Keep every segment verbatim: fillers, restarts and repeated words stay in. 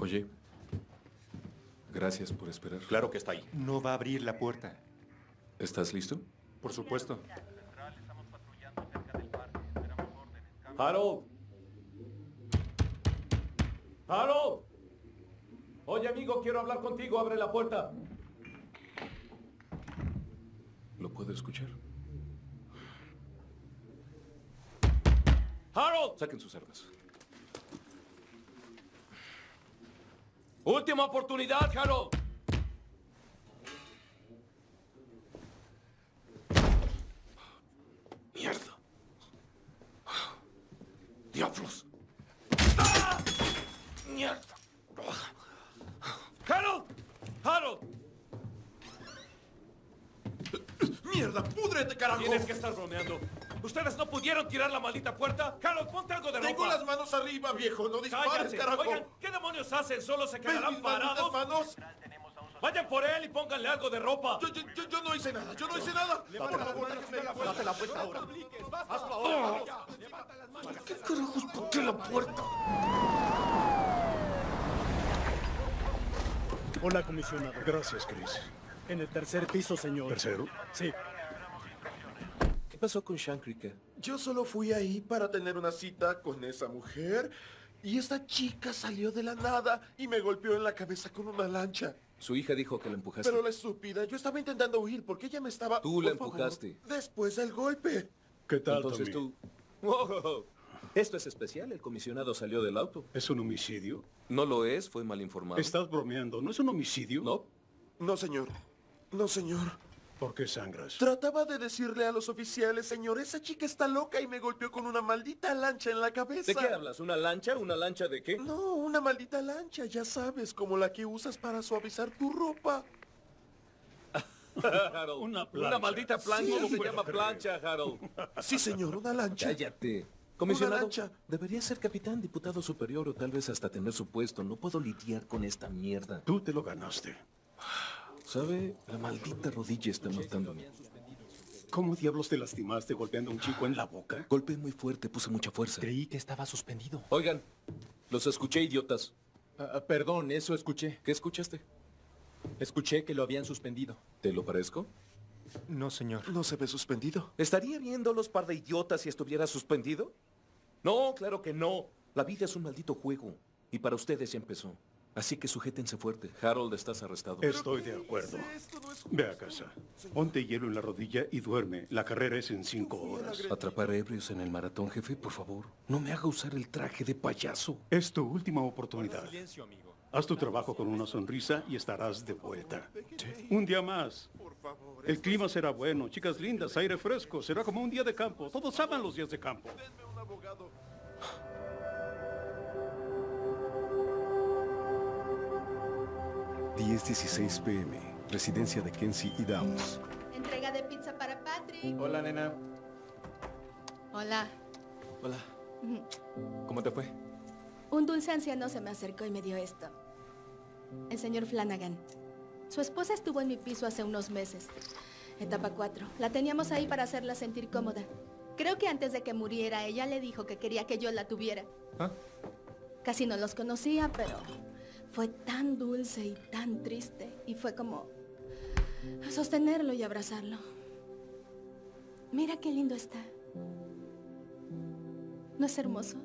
Oye, gracias por esperar. Claro que está ahí. No va a abrir la puerta. ¿Estás listo? Por supuesto. ¡Harold! ¡Harold! Oye, amigo, quiero hablar contigo. Abre la puerta. ¿Lo puedo escuchar? ¡Harold! Saquen sus armas. ¡Última oportunidad, Harold! ¡Mierda! ¡Diablos! ¡Ah! ¡Mierda! ¡Harold! ¡Harold! ¡Mierda! ¡Púdrete, carajo! Tienes que estar bromeando. ¿Ustedes no pudieron tirar la maldita puerta? Harold, ponte algo de ropa. Tengo las manos arriba, viejo. No dispares, ¡Cállate! carajo. Oigan, ¿qué demonios hacen? ¿Solo se ¿Ves quedarán mis malditas parados? manos? Vayan por él y pónganle algo de ropa. Yo, yo, yo, yo no hice nada. Yo no hice nada. Por favor, déjame la puerta. Date la vuelta ahora. Hazlo ahora. ¿Qué carajos ponte la puerta? Hola, comisionado. Gracias, Chris. En el tercer piso, señor. ¿Tercero? Sí. ¿Qué pasó con Shankrika? Yo solo fui ahí para tener una cita con esa mujer y esta chica salió de la nada y me golpeó en la cabeza con una lancha. Su hija dijo que la empujaste. Pero la estúpida, yo estaba intentando huir porque ella me estaba... Tú la Por favor, empujaste. Después del golpe. ¿Qué tal, Entonces Tommy? tú... Oh, esto es especial. El comisionado salió del auto. ¿Es un homicidio? No lo es, fue mal informado. Estás bromeando. ¿No es un homicidio? No. No, señor. No, señor. ¿Por qué sangras? Trataba de decirle a los oficiales, señor, esa chica está loca y me golpeó con una maldita lancha en la cabeza. ¿De qué hablas? ¿Una lancha? ¿Una lancha de qué? No, una maldita lancha, ya sabes, como la que usas para suavizar tu ropa. Harold, Una plancha. Una maldita plancha. Sí. ¿Cómo se Puedo llama creer. plancha, Harold? Sí, señor, una lancha. Cállate. Comisionado, lancha. debería ser capitán, diputado superior o tal vez hasta tener su puesto. No puedo lidiar con esta mierda. Tú te lo ganaste. ¿Sabe? La maldita rodilla está matándome. ¿Cómo diablos te lastimaste golpeando a un chico en la boca? Golpeé muy fuerte, puse mucha fuerza. Creí que estaba suspendido. Oigan, los escuché, idiotas. Ah, ah, perdón, eso escuché. ¿Qué escuchaste? Escuché que lo habían suspendido. ¿Te lo parezco? No, señor. No se ve suspendido. ¿Estaría viendo los par de idiotas si estuviera suspendido? No, claro que no. La vida es un maldito juego. Y para ustedes ya empezó. Así que sujétense fuerte. Harold, estás arrestado. Estoy de acuerdo. Esto no es... Ve a casa. Ponte hielo en la rodilla y duerme. La carrera es en cinco horas. Atrapar ebrios en el maratón, jefe, por favor. No me haga usar el traje de payaso. Es tu última oportunidad. Haz tu trabajo con una sonrisa y estarás de vuelta. Un día más. Por favor. El clima será bueno, chicas lindas, aire fresco. Será como un día de campo. Todos aman los días de campo. Denme un abogado. diez dieciséis p m Residencia de Kenzie y Downs. Entrega de pizza para Patrick. Hola, nena. Hola. Hola. ¿Cómo te fue? Un dulce anciano se me acercó y me dio esto. El señor Flanagan. Su esposa estuvo en mi piso hace unos meses. Etapa cuatro. La teníamos ahí para hacerla sentir cómoda. Creo que antes de que muriera, ella le dijo que quería que yo la tuviera. ¿Ah? Casi no los conocía, pero fue tan dulce y tan triste. Y fue como sostenerlo y abrazarlo. Mira qué lindo está. ¿No es hermoso?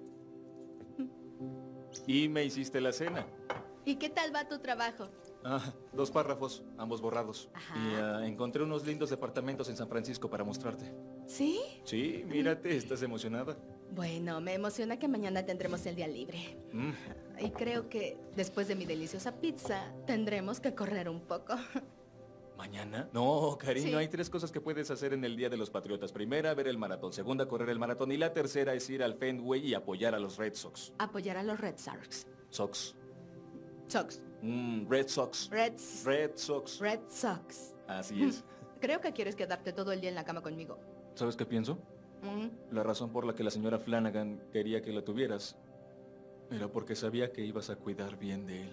Y me hiciste la cena. ¿Y qué tal va tu trabajo? Ah, dos párrafos, ambos borrados. Ajá. Y ah, encontré unos lindos departamentos en San Francisco para mostrarte. ¿Sí? Sí, mírate, ¿estás emocionada? Bueno, me emociona que mañana tendremos el día libre. Mm. Y creo que después de mi deliciosa pizza, tendremos que correr un poco. ¿Mañana? No, cariño, Sí. hay tres cosas que puedes hacer en el Día de los Patriotas. Primera, ver el maratón. Segunda, correr el maratón. Y la tercera es ir al Fenway y apoyar a los Red Sox. Apoyar a los Red Sox. Sox. Sox. Mm, Red Sox. Reds. Red Sox. Red Sox. Así es. Creo que quieres quedarte todo el día en la cama conmigo. ¿Sabes qué pienso? Mm. La razón por la que la señora Flanagan quería que la tuvieras era porque sabía que ibas a cuidar bien de él.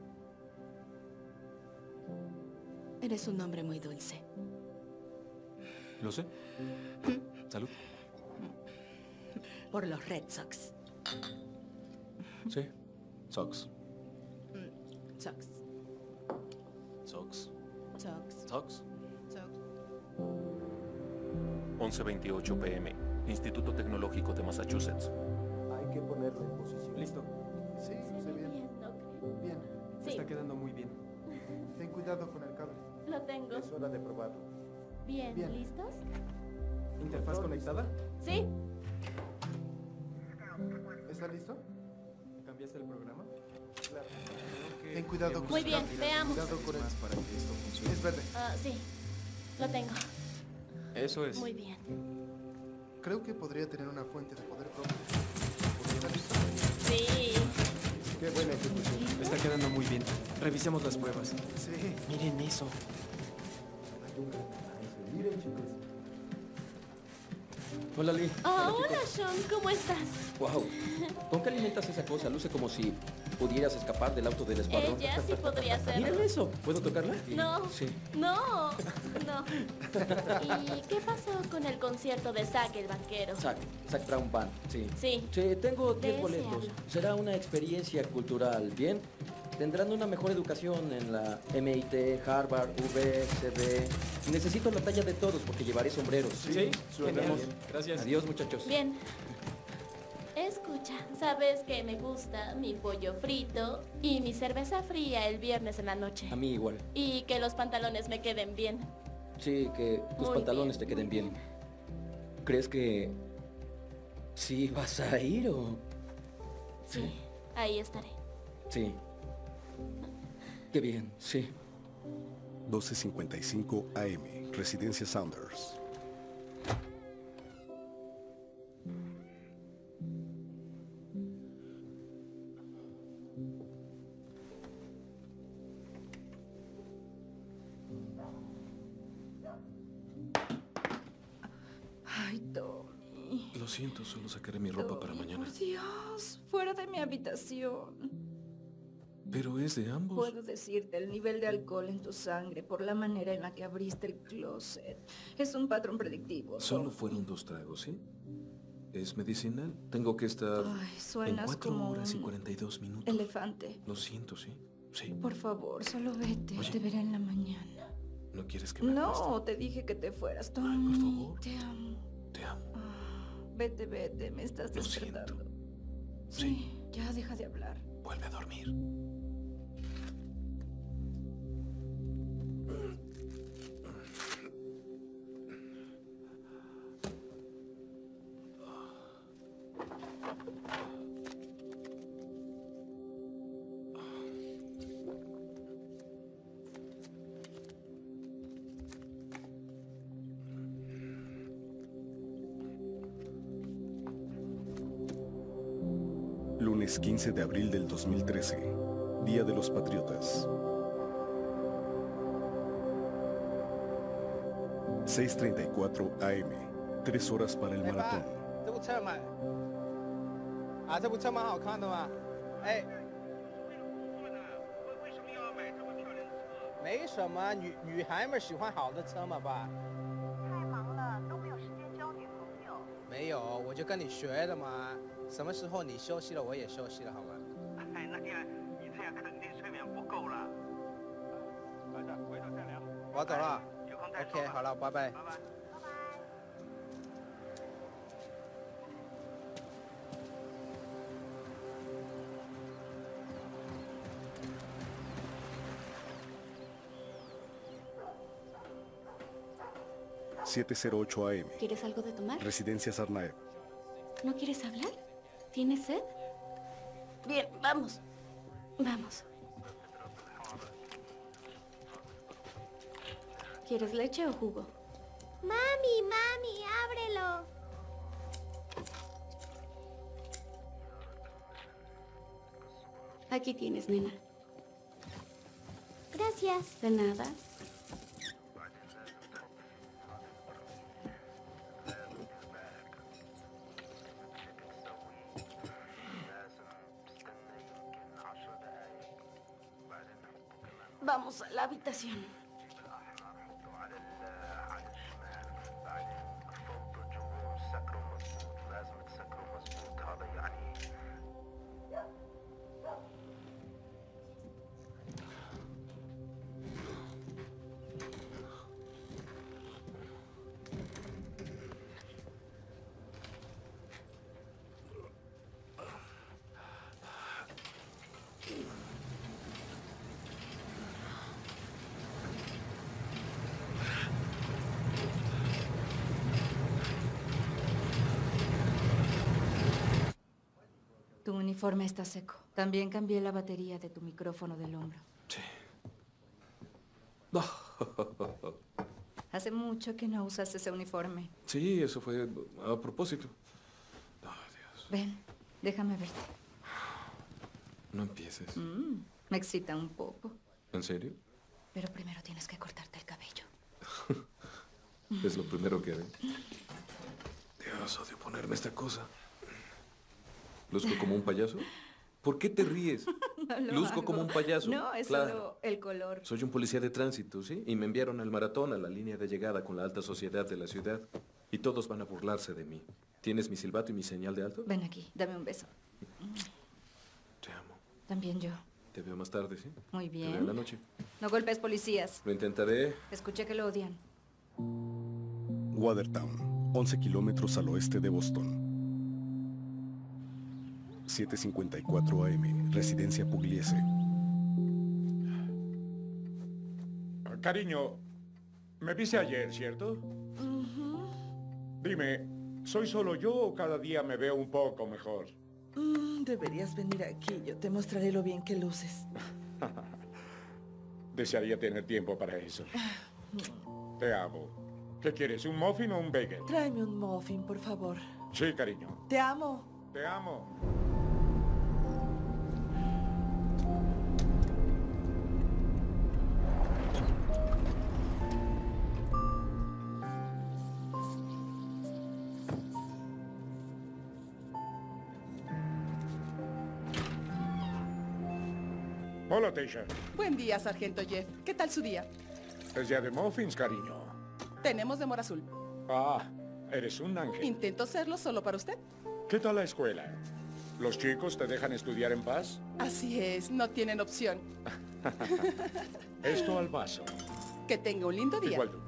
Eres un hombre muy dulce. Lo sé. Salud. Por los Red Sox. Sí. Sox. Sox. Sox. Sox. Sox. Sox. once veintiocho p m Instituto Tecnológico de Massachusetts. Hay que ponerlo en posición. ¿Listo? Sí, se ve bien. Bien. Sí. Está quedando muy bien. Ten cuidado con el cable. Lo tengo. Es hora de probarlo. Bien, Bien. ¿listos? ¿Interfaz conectada? Sí. ¿Está listo? ¿Cambiaste el programa? Claro. Ten cuidado con Muy el bien, cable. veamos. Cuidado con el... Para que esto funcione. Es verde. Ah, sí. Lo tengo. Eso es. Muy bien. Creo que podría tener una fuente de poder propio. ¿Está listo? Sí. Qué buena ejecución. Está quedando muy bien. Revisemos las pruebas. Sí. Miren eso. Miren, chicos. Hola, Lee. Oh, Hola, hola, chicos. Sean. ¿Cómo estás? Wow. ¿Con qué alimentas esa cosa? Luce como si pudieras escapar del auto del escuadrón. Ella sí podría hacerlo. Miren eso. ¿Puedo tocarla? No. Sí. No. No. ¿Y qué pasó con el concierto de Zack el banquero? Zack. Zack Brown Band. Sí. Sí. Sí, tengo diez De ese boletos. hablo. Será una experiencia cultural, ¿bien? Tendrán una mejor educación en la M I T, Harvard, V, C B. Necesito la talla de todos porque llevaré sombreros. Sí, suena genial. bien. Gracias. Adiós, muchachos. Bien. Escucha, sabes que me gusta mi pollo frito y mi cerveza fría el viernes en la noche. A mí igual. Y que los pantalones me queden bien. Sí, que tus Muy pantalones bien, te queden muy bien. ¿Crees que sí vas a ir o...? Sí, ahí estaré. Sí. Qué bien, sí. doce cincuenta y cinco A M, Residencia Saunders. Ay, Tommy. Lo siento, solo sacaré mi ropa para Tommy, mañana. Por Dios, fuera de mi habitación. Pero es de ambos. Puedo decirte el nivel de alcohol en tu sangre por la manera en la que abriste el closet. Es un patrón predictivo. Solo Tommy. fueron dos tragos, ¿sí? ¿Es medicinal? Tengo que estar Ay, en suenas cuatro como horas y un cuarenta y dos minutos. elefante. Lo siento, ¿sí? Sí. Por favor, solo vete. Oye. Te veré en la mañana. ¿No quieres que me acueste? No, te dije que te fueras, Tommy. Ay, por favor. Te amo. Te amo. Ah, vete, vete, me estás Lo despertando. siento. Sí, ya deja de hablar. Vuelve a dormir. Lunes quince de abril del dos mil trece, Día de los Patriotas. seis treinta y cuatro A M, tres horas para el maratón. 这部车买啊，这部车蛮好看的嘛。哎，没什么，女女孩们喜欢好的车嘛吧？太忙了，都没有时间交女朋友。没有，我就跟你学的嘛。什么时候你休息了，我也休息了，好吗？哎，那样你这样肯定睡眠不够了。回头回头再聊。我要走了。有空再说。OK， 好了，拜拜。拜拜。 siete cero ocho A M, ¿Quieres algo de tomar? Residencia Sarnaev. ¿No quieres hablar? ¿Tienes sed? Bien, vamos. Vamos. ¿Quieres leche o jugo? Mami, mami, ábrelo. Aquí tienes, nena. Gracias. De nada. Vamos a la habitación. Tu uniforme está seco. También cambié la batería de tu micrófono del hombro. Sí. Hace mucho que no usas ese uniforme. Sí, eso fue a propósito. Ven, déjame verte. No empieces. Mm, me excita un poco. ¿En serio? Pero primero tienes que cortarte el cabello. Es lo primero que haré. Dios, odio ponerme esta cosa. ¿Luzco como un payaso? ¿Por qué te ríes? No lo Luzco hago. como un payaso. No, es Claro. solo el color. Soy un policía de tránsito, ¿sí? Y me enviaron al maratón, a la línea de llegada con la alta sociedad de la ciudad. Y todos van a burlarse de mí. ¿Tienes mi silbato y mi señal de alto? Ven aquí, dame un beso. Te amo. También yo. Te veo más tarde, ¿sí? Muy Te veo bien. en la noche. No golpes policías. Lo intentaré. Escuché que lo odian. Watertown, once kilómetros al oeste de Boston. siete cincuenta y cuatro A M, Residencia Pugliese. Cariño, me viste ayer, ¿cierto? Dime, ¿soy solo yo o cada día me veo un poco mejor? Mm, deberías venir aquí. Yo te mostraré lo bien que luces. Desearía tener tiempo para eso. Te amo. ¿Qué quieres, un muffin o un bagel? Tráeme un muffin, por favor. Sí, cariño. Te amo. Te amo. Hola, Tasha. Buen día, Sargento Jeff. ¿Qué tal su día? Es día de muffins, cariño. Tenemos de mora azul. Ah, eres un ángel. Intento serlo solo para usted. ¿Qué tal la escuela? ¿Los chicos te dejan estudiar en paz? Así es, no tienen opción. Esto al vaso. Que tenga un lindo día. Igual tú.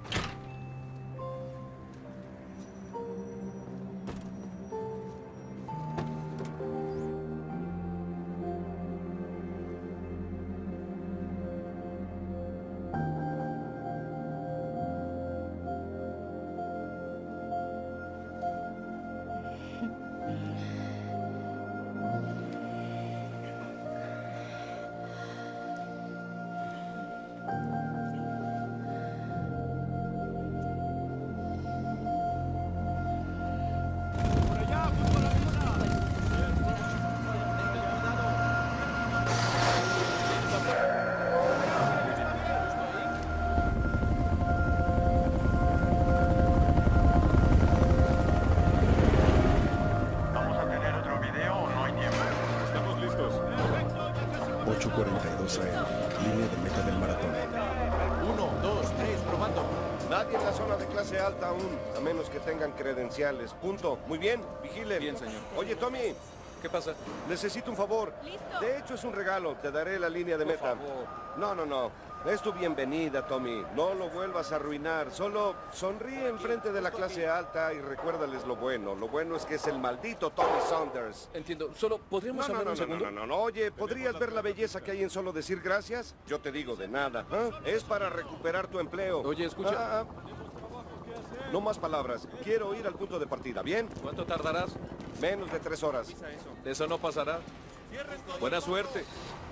ocho cuarenta y dos A M, línea de meta del maratón. Uno, dos, tres, probando. Nadie en la zona de clase alta aún, a menos que tengan credenciales. Punto. Muy bien, vigilen. Bien, señor. Oye, Tommy. ¿Qué pasa? Necesito un favor. Listo. De hecho, es un regalo. Te daré la línea de Por meta. favor. No, no, no. Es tu bienvenida, Tommy. No lo vuelvas a arruinar. Solo sonríe enfrente de la clase alta y recuérdales lo bueno. Lo bueno es que es el maldito Tommy Saunders. Entiendo. Solo podríamos No, no, hablar no, un no, segundo. no, no, no. Oye, ¿podrías ver la belleza que hay en solo decir gracias? Yo te digo de nada. ¿Ah? Es para recuperar tu empleo. Oye, escucha. Ah, ah. No más palabras. Quiero ir al punto de partida, ¿bien? ¿Cuánto tardarás? Menos de tres horas. Eso no pasará. Buena suerte.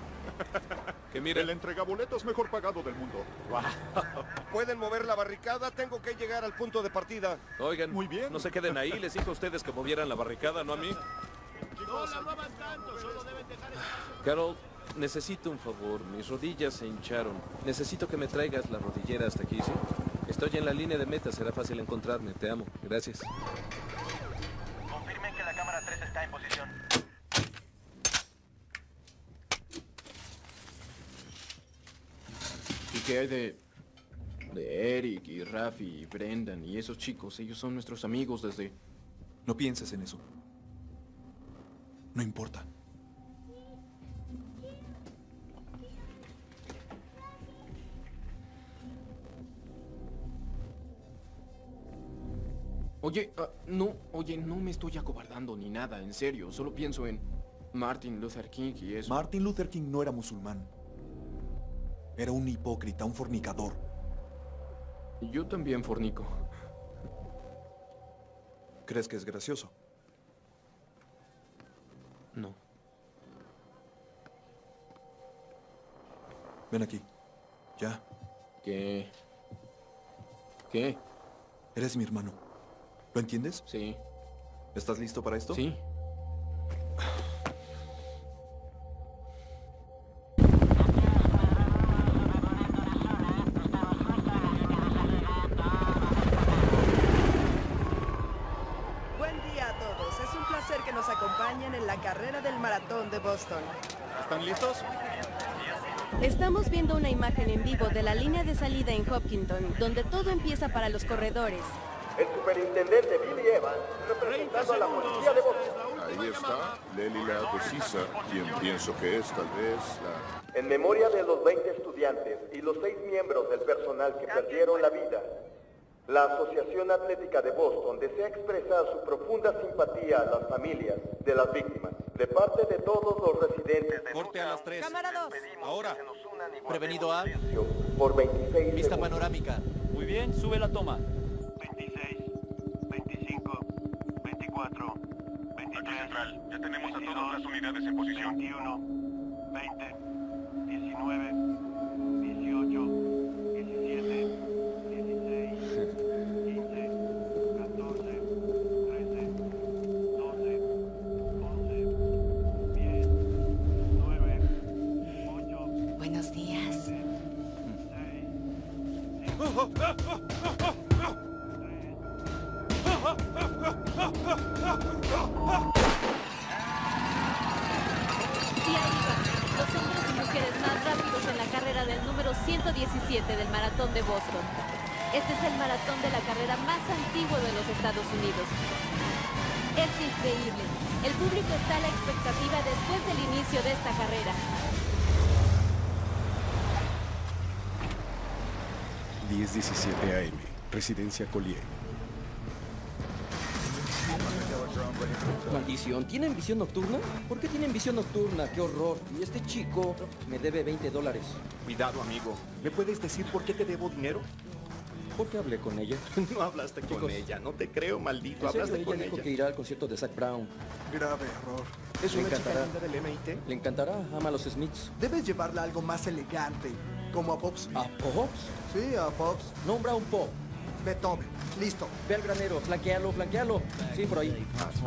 Que miren. El entregaboletos mejor pagado del mundo. ¿Pueden mover la barricada? Tengo que llegar al punto de partida. Oigan, muy bien. No se queden ahí. Les dije a ustedes que movieran la barricada, no a mí. No la muevan tanto, solo deben dejar espacio. Carol, necesito un favor. Mis rodillas se hincharon. Necesito que me traigas la rodillera hasta aquí, ¿sí? Estoy en la línea de meta. Será fácil encontrarme. Te amo. Gracias. Confirmen que la cámara tres está en posición. ¿Y qué hay de... de Eric y Rafi y Brendan y esos chicos? Ellos son nuestros amigos desde... No pienses en eso. No importa. Oye, ah, no, oye, no me estoy acobardando ni nada, en serio. Solo pienso en Martin Luther King y eso. Martin Luther King no era musulmán. Era un hipócrita, un fornicador. Yo también fornico. ¿Crees que es gracioso? No. Ven aquí. Ya. ¿Qué? ¿Qué? Eres mi hermano. ¿Lo entiendes? Sí. ¿Estás listo para esto? Sí. Buen día a todos. Es un placer que nos acompañen en la carrera del maratón de Boston. ¿Están listos? Estamos viendo una imagen en vivo de la línea de salida en Hopkinton, donde todo empieza para los corredores. El superintendente Billy Evans, representando a la policía de Boston. Ahí está Lelila Decisa, quien pienso que es tal vez la... En memoria de los veinte estudiantes y los seis miembros del personal que perdieron la vida, la Asociación Atlética de Boston desea expresar su profunda simpatía a las familias de las víctimas, de parte de todos los residentes de... Corte a las tres. Cámara dos. Ahora. Prevenido A. Por veintiséis Vista segundos. panorámica. Muy bien, sube la toma. veintiséis, veinticinco, veinticuatro, veintitrés, central. Ya tenemos a todas las unidades en posición. veintiuno, veinte, diecinueve, dieciocho, diecisiete, dieciséis, quince, catorce, trece, doce, once, diez, nueve, ocho. Buenos días. Y ahí va, los hombres y mujeres más rápidos en la carrera del número ciento diecisiete del Maratón de Boston. Este es el maratón de la carrera más antiguo de los Estados Unidos. Es increíble. El público está a la expectativa después del inicio de esta carrera. diez diecisiete A M, Residencia Collier. Maldición, ¿tienen visión nocturna? ¿Por qué tienen visión nocturna? ¡Qué horror! Y este chico me debe veinte dólares. Cuidado, amigo. ¿Me puedes decir por qué te debo dinero? ¿Por qué hablé con ella? No hablaste con Chicos, ella. No te creo, maldito. ¿En serio? Hablaste Ella con dijo ella. que irá al concierto de Zac Brown. Grave error. ¿Es Le una chica encantará. linda del M I T? Le encantará. Ama a los Smiths. Debes llevarla a algo más elegante, como a Pops. ¿A Pops? Sí, a Pops. Nombra un Pop. Beethoven. Listo. Ve al granero. Flanquealo, flanquealo. Sí, por ahí.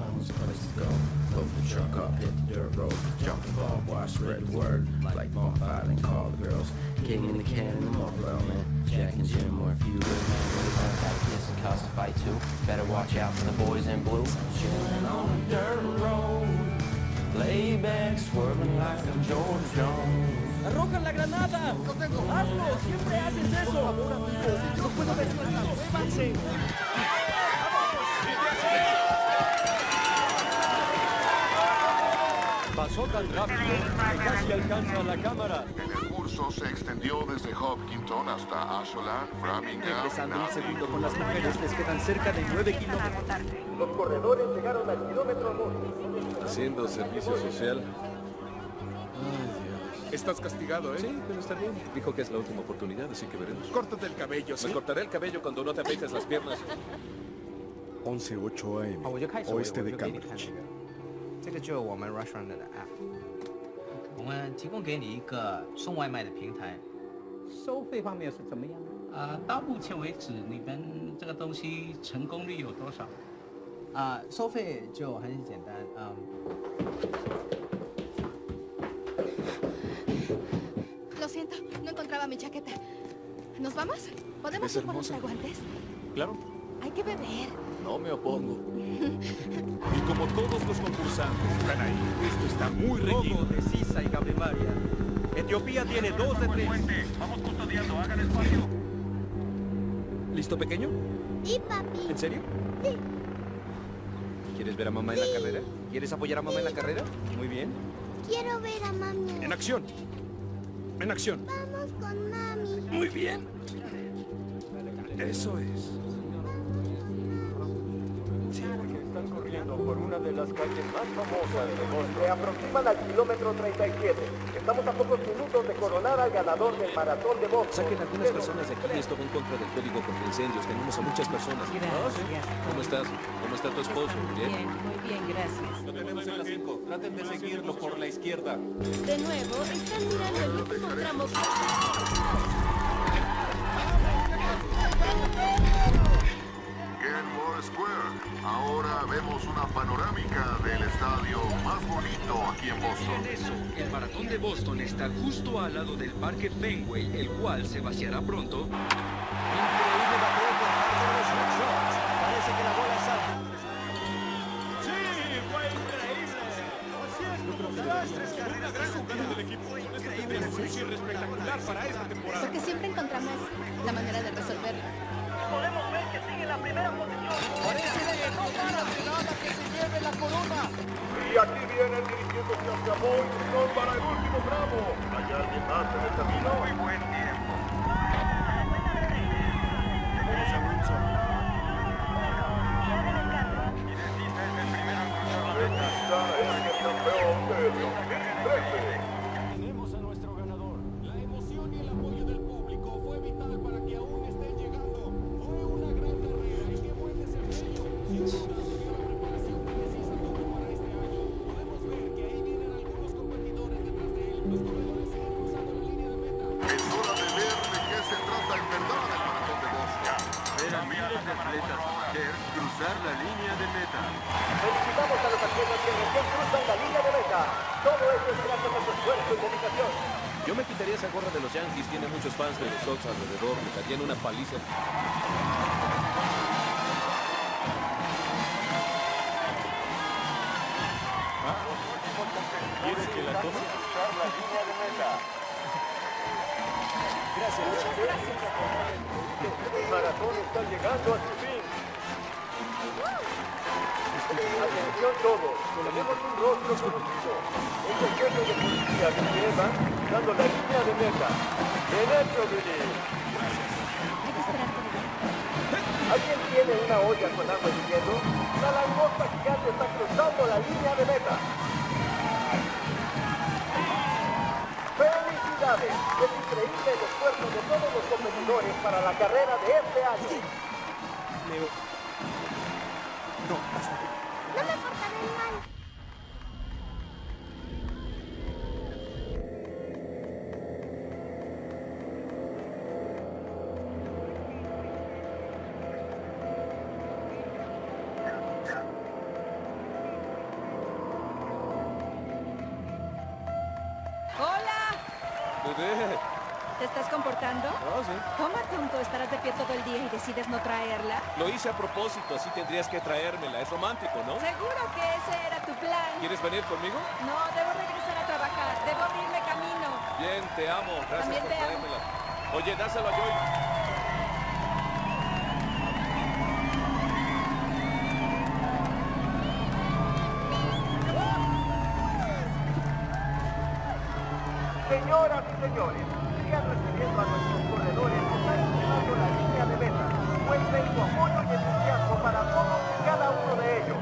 King in the can in the mobile, man. Jack and Jim or a few good men. Got a kiss and cause a fight too. Better watch out for the boys in blue. Chilling on a dirt road. Lay back, swerving like a George Jones. ¡Arrojan la granada! ¡No tengo! ¡Hazlo! ¡Siempre haces eso! ¡No puedo ver nada! ¡Muévanse! Pasó tan rápido que casi alcanza la cámara. El curso se extendió desde Hopkinton hasta Ashland, Framingham. Empezando un segundo con las mujeres, les quedan cerca de nueve kilómetros. Los corredores llegaron al kilómetro dos. Haciendo servicio social. Estás castigado, ¿eh? Sí, pero está bien. Dijo que es la última oportunidad, así que veremos. Córtate el cabello, ¿sí? Me cortaré el cabello cuando no te afeites las piernas. once ocho A M, 我就开始，我 oeste 我 de 就给你看 Cambridge. 这个，这个就是我们 restaurant 的 app，我们提供给你一个送外卖的平台。收费方面是怎么样？啊、到目前为止，你们这个东西成功率有多少？啊、收费就很简单，嗯。 Lo siento, no encontraba mi chaqueta. ¿Nos vamos? ¿Podemos Es ir por hermosa. nuestros guantes? Claro. Hay que beber. No me opongo. Y como todos los concursantes están ahí, esto está muy reñido. de Sisa y Gabrimaria. Etiopía tiene dos de tres. Vamos custodiando, hagan espacio. ¿Listo, pequeño? ¿Y papi? ¿En serio? Sí. ¿Quieres ver a mamá en la carrera? ¿Quieres apoyar a mamá en la carrera? Muy bien. Quiero ver a mami. En acción. En acción. Vamos con mami. Muy bien. Eso es. Sí, porque están corriendo. pasando por una de las calles más famosas de Boston. Se aproximan al kilómetro treinta y siete. Estamos a pocos minutos de coronar al ganador del maratón de Boston. Saquen algunas personas de aquí. Esto va en contra del código contra incendios. Tenemos a muchas personas. Gracias. ¿Cómo estás? ¿Cómo está tu esposo? ¿Bien? Bien, muy bien, gracias. Lo tenemos en las cinco. Traten de seguirlo por la izquierda. De nuevo, están mirando el último tramo. Kenmore Square. Ahora vemos una panorámica del estadio más bonito aquí en Boston. Miren eso, el maratón de Boston está justo al lado del parque Fenway, el cual se vaciará pronto. Increíble bateo por parte de los Red Sox. Parece que la bola sale. Sí, fue increíble. Así es, las tres carreras gran jugada del equipo. Con esto tendremos un cierre espectacular para esta temporada. Porque siempre encontramos la manera de resolverlo. Podemos ver que sigue en la primera posición. Parece que no para de nada que se lleve la corona. Y aquí vienen dirigiéndose hacia Boynton para el último tramo. ¿Hay alguien más en el camino? Muy buen tiempo. Tenemos a nuestro ganador. La emoción y el apoyo del público fue vital para que aún estén llegando. Fue una gran carrera y qué buen desempeño. Sin duda, debido a la preparación que precisa tuvo para este año. Podemos ver que ahí vienen algunos competidores detrás de él. Los corredores siguen cruzando la línea de meta. Es hora de ver de qué se trata en verdad el maratón de Boston. Ver a miles de atletas amateurs cruzar la línea de meta. Felicitamos a los atletas que recién cruzan la línea de meta. Todo esto es gracias a su esfuerzo y dedicación. Yo me quitaría esa gorra de los Yankees. Tiene muchos fans de los Sox alrededor. Me darían una paliza. ¿Quieres que la tome? La línea de meta. Gracias. El maratón está llegando a su fin. Atención todos, tenemos un rostro conocido. Es el jefe de policía que lleva cruzando la línea de meta. Derecho, Billy. ¿Alguien tiene una olla con agua hirviendo? La langosta gigante está cruzando la línea de meta. ¡Felicidades! Es increíble el esfuerzo de todos los competidores para la carrera de este año. Leo. No, hasta aquí. No me portaré mal. ¡Hola! Bebé. ¿Te estás comportando? Ah, sí. ¿Cómo tonto estarás de pie todo el día y decides no traerla? Lo hice a propósito. Así tendrías que traérmela. Es romántico, ¿no? Seguro que ese era tu plan. ¿Quieres venir conmigo? No, debo regresar a trabajar. Debo abrirme camino. Bien, te amo. Gracias También por te amo. traérmela. Oye, dáselo a Joy. Señoras y señores, sigan recibiendo a nuestros corredores que están cruzando la línea de meta. Muestren su apoyo y entusiasmo para todos y cada uno de ellos.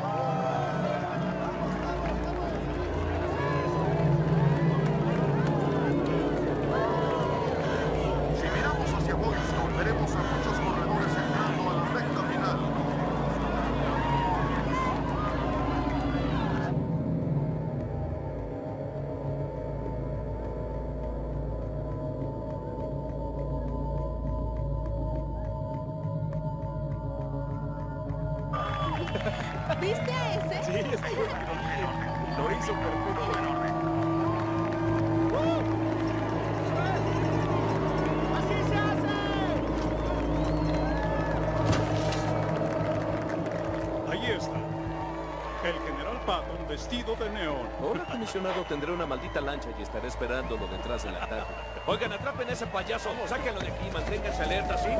Si miramos hacia Boylston, veremos a muchos corredores entrando a la recta final. ¿Viste a ese? Sí, estuvo increíble. Lo hizo perfecto. ¡Así se hace! Ahí está. El general Patton vestido de neón. Hola, comisionado. Tendré una maldita lancha y estaré esperándolo detrás del ataque. Oigan, atrapen a ese payaso. Sáquenlo de aquí. Manténganse alerta, ¿sí?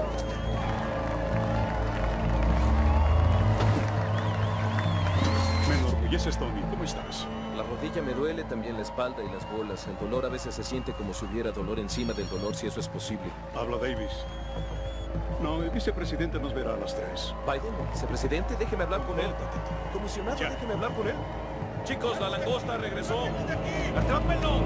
Me enorgulleces, Tony. ¿Cómo estás? La rodilla me duele, también la espalda y las bolas. El dolor a veces se siente como si hubiera dolor encima del dolor, si eso es posible. Habla Davis. No, el vicepresidente nos verá a las tres. Biden, vicepresidente, déjeme hablar con él. Comisionado, Ya. déjeme hablar con él. Chicos, la langosta regresó. ¡Atrápenlo!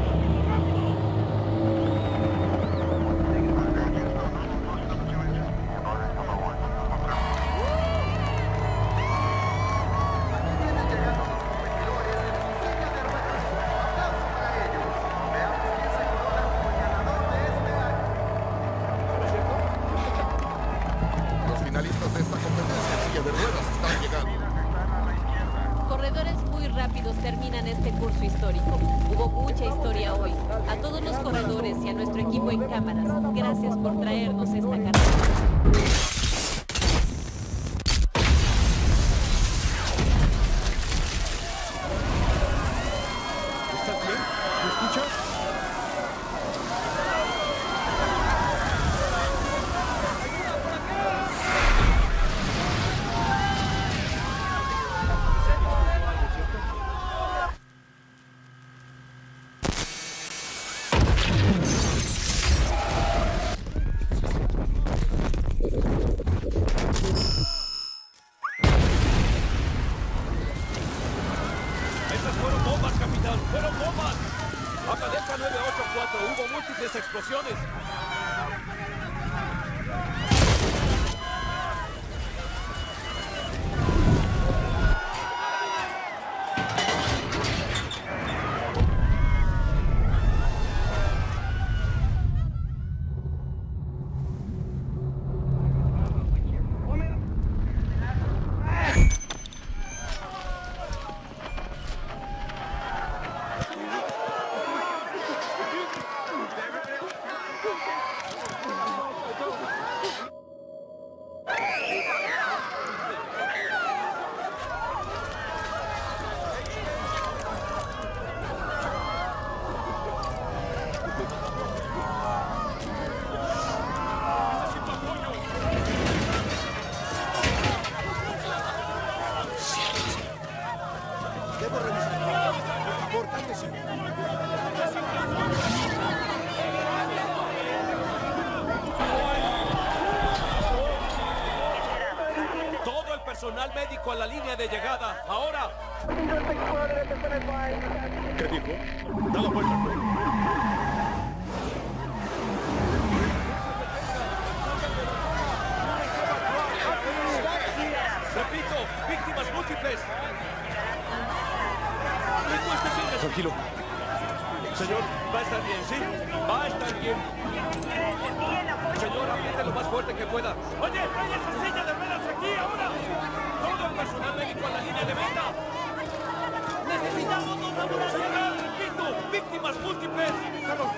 Los finalistas de esta competencia en silla de ruedas están llegando. Corredores muy rápidos terminan este curso histórico. Hubo mucha historia hoy. A todos los corredores y a nuestro equipo en cámaras, gracias por traernos esta carrera. ¿Estás bien? ¿Me escuchas? Esas fueron bombas, capitán. ¡Fueron bombas! Habla Delta nueve ocho cuatro. Hubo múltiples explosiones. Debo revisar. Por favor, cállese. Todo el personal médico a la línea de llegada. Ahora. ¿Qué dijo? Da la vuelta, Cole. Repito, víctimas múltiples. Tranquilo. Señor, va a estar bien, ¿sí? Va a estar bien. Señor, apriete lo más fuerte que pueda. Oye, trae esa silla de ruedas aquí ahora. Todo el personal médico a la línea de meta. Necesitamos dos ambulancias. Repito, víctimas múltiples. Carlos.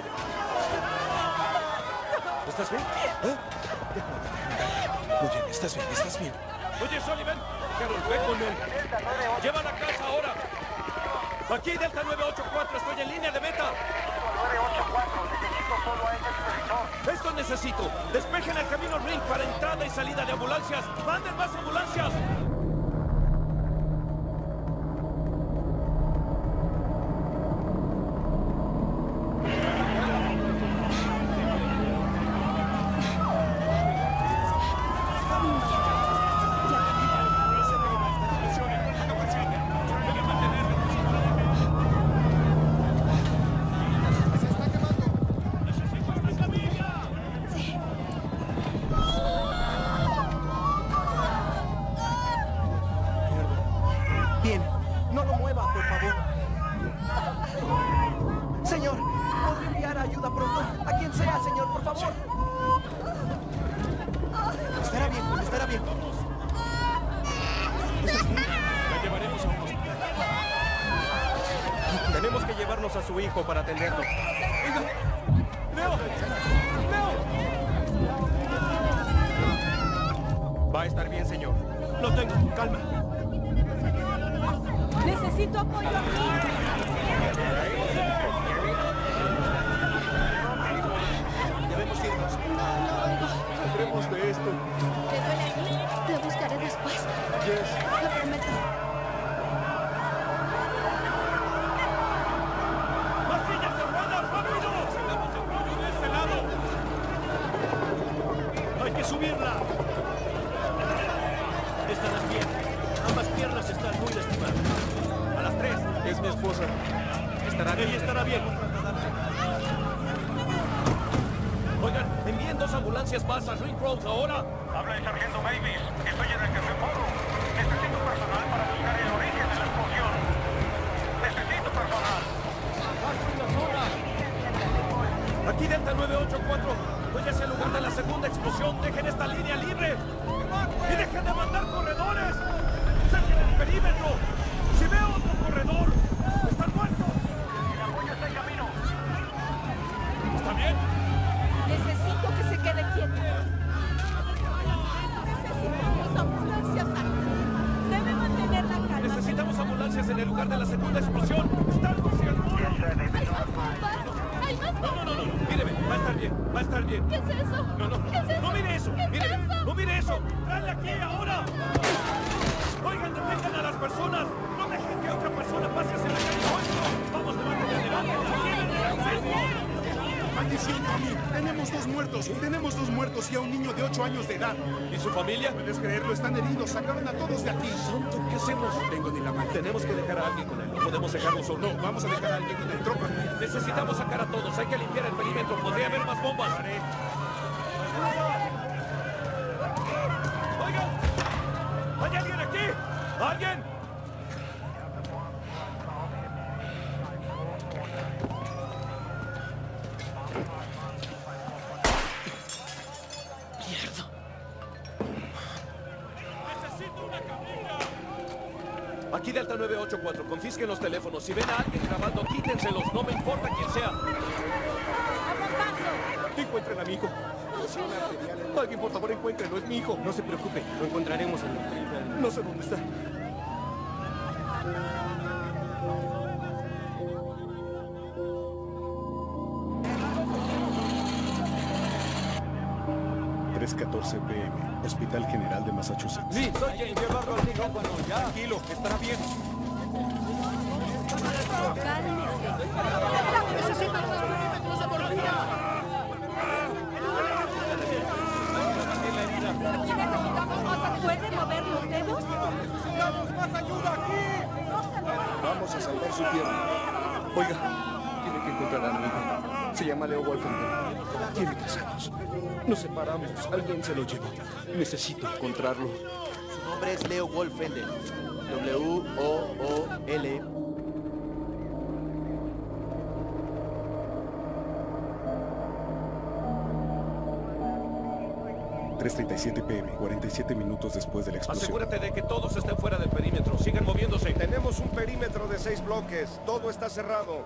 ¿Estás bien? ¿Eh? Muy bien, estás bien, estás bien. Oye, Sullivan. Carol, ve con él. Lleva a la casa ahora. Aquí, Delta nueve ocho cuatro, estoy en línea de meta. nueve ocho cuatro, necesito solo a ese supervisor. Esto necesito. Despejen el camino Ring para entrada y salida de ambulancias. ¡Manden más ambulancias! Bien, no lo mueva, por favor. Señor, ¿podría enviar ayuda pronto? A quien sea, señor, por favor. Estará bien, estará bien. La llevaremos a un hospital. Tenemos que llevarnos a su hijo para atenderlo. ¡Leo! ¡Leo! Va a estar bien, señor. Lo tengo. Calma. Necesito apoyo aquí. Debemos irnos. Saldremos de esto. ¿Te duele aquí? Te buscaré después. Yes. Lo prometo. ¡Más sillas de ruedas! ¡Rápido! ¡Sigamos el rollo de este lado! ¡Hay que subir! Es mi esposa. Estará bien. Ella estará bien. Oigan, envíen dos ambulancias más a Ring Road ahora. Habla el sargento Mavis. Estoy en el Café Forum. Necesito personal para buscar el origen de la explosión. Necesito personal. Aquí Delta nueve ocho cuatro. Voy hacia el lugar de la segunda explosión. Dejen esta línea libre. ¡Y dejen de mandar corredores! ¡Cerquen el perímetro! ¡Si veo otro corredor! ¡Están muertos! El apoyo está en camino. ¿Está bien? Necesito que se quede quieto. Necesitamos ambulancias aquí. Debe mantener la calma. Necesitamos ambulancias en el lugar de la segunda explosión. ¡Están hacia el muro! ¡Hay más bombas! No, no, no, no. Míreme. Va a estar bien. Va a estar bien. ¿Qué es eso? No, no. ¿Qué es eso? No mire eso. ¿Qué es Míreme. eso? No mire eso. ¡Tráela aquí ahora! Oigan, detengan a las personas. No dejen que otra persona pase hacia la calle ocho. Vamos, levanten adelante. ¡Tienen el acceso! ¡Maldición, Tommy! Tenemos dos muertos. Tenemos dos muertos y a un niño de ocho años de edad. ¿Y su familia? ¿Puedes creerlo? Están heridos. Sacaron a todos de aquí. Santo, ¿qué hacemos? Tengo ni la mano. Tenemos que dejar a alguien con él. No podemos dejarlo solo. No, vamos a dejar a alguien con el tropa. Necesitamos sacar a todos. Hay que limpiar el perímetro. Podría haber más bombas. Oigan. ¿Hay alguien aquí? ¿Alguien? Aquí Delta nueve ocho cuatro, confisquen los teléfonos. Si ven a alguien grabando, quítenselos. No me importa quién sea. Encuentren a mi hijo. Alguien, por favor, encuéntrenlo. Es mi hijo. No se preocupe, lo encontraremos, señor. No sé dónde está. tres catorce p m, Hospital General de Massachusetts. Sí, soy James. Llevarlo al micrófono, ya. Tranquilo, estará bien. Necesito los perímetros de morfina. Necesitamos más. ¿Puede mover los dedos? ¡Necesitamos más ayuda aquí! Vamos a salvar su pierna. Oiga, tiene que encontrar a mi hijo. Se llama Leo Wolfenberg. Tiene tres años. Nos separamos. Alguien se lo llevó. Necesito encontrarlo. Su nombre es Leo Wolfender. W O O L. tres treinta y siete p m, cuarenta y siete minutos después de la explosión. Asegúrate de que todos estén fuera del perímetro. Sigan moviéndose. Tenemos un perímetro de seis bloques. Todo está cerrado.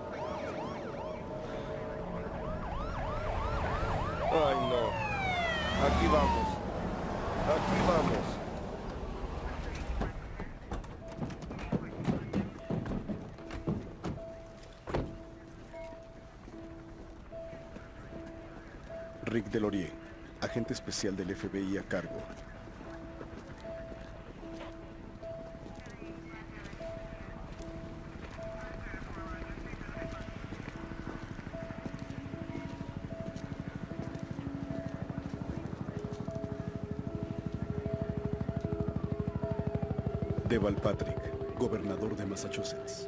Ay, no. Aquí vamos. Aquí vamos. Rick Delorier, agente especial del F B I a cargo. Deval Patrick, gobernador de Massachusetts.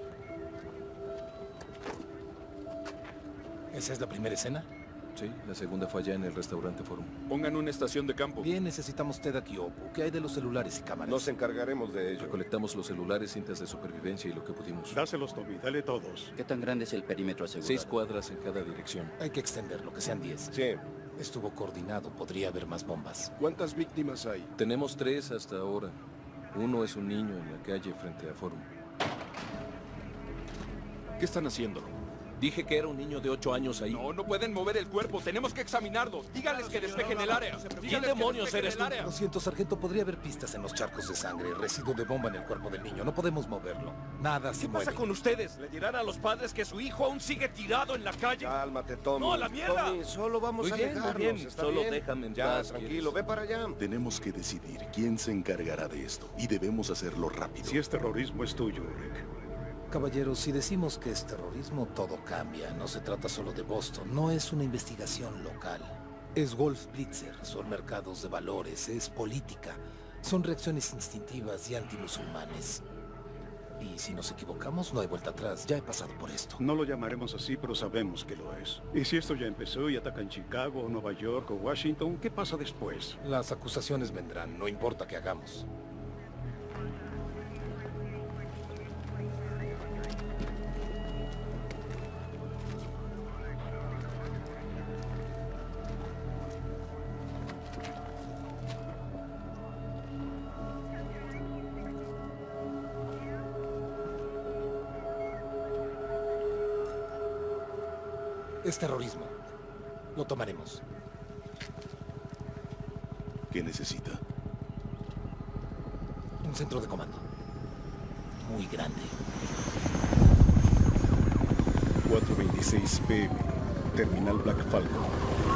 ¿Esa es la primera escena? Sí, la segunda fue allá en el restaurante Forum. Pongan una estación de campo. Bien, necesitamos usted aquí, Opu. ¿Qué hay de los celulares y cámaras? Nos encargaremos de ello. Recolectamos los celulares, cintas de supervivencia y lo que pudimos. Dáselos, Tommy. Dale todos. ¿Qué tan grande es el perímetro asegurado? Seis cuadras en cada dirección. Hay que extenderlo, que sean diez. Sí. Estuvo coordinado. Podría haber más bombas. ¿Cuántas víctimas hay? Tenemos tres hasta ahora. Uno es un niño en la calle frente a Forum. ¿Qué están haciendo? Dije que era un niño de ocho años ahí. No, no pueden mover el cuerpo. Tenemos que examinarlo. Díganles que despejen el área. ¿Quién demonios eres tú? Lo siento, sargento. Podría haber pistas en los charcos de sangre. Residuo de bomba en el cuerpo del niño. No podemos moverlo. Nada se ¿Qué mueve. pasa con ustedes? ¿Le dirán a los padres que su hijo aún sigue tirado en la calle? Cálmate, Tommy. ¡No, a la mierda! Tommy, solo vamos Muy a bien, muy alejarnos. bien. ¿Está Solo bien? déjame en Ya, paz, tranquilo. ¿quieres? Ve para allá. Tenemos que decidir quién se encargará de esto y debemos hacerlo rápido. Si es terrorismo, es tuyo, Rick. Caballeros, si decimos que es terrorismo, todo cambia. No se trata solo de Boston. No es una investigación local. Es Wolf Blitzer. Son mercados de valores. Es política. Son reacciones instintivas y antimusulmanes. Y si nos equivocamos, no hay vuelta atrás. Ya he pasado por esto. No lo llamaremos así, pero sabemos que lo es. Y si esto ya empezó y atacan Chicago, Nueva York o Washington, ¿qué pasa después? Las acusaciones vendrán, no importa qué hagamos. Es terrorismo. Lo tomaremos. ¿Qué necesita? Un centro de comando. Muy grande. cuatro veintiséis p m. Terminal Black Falcon.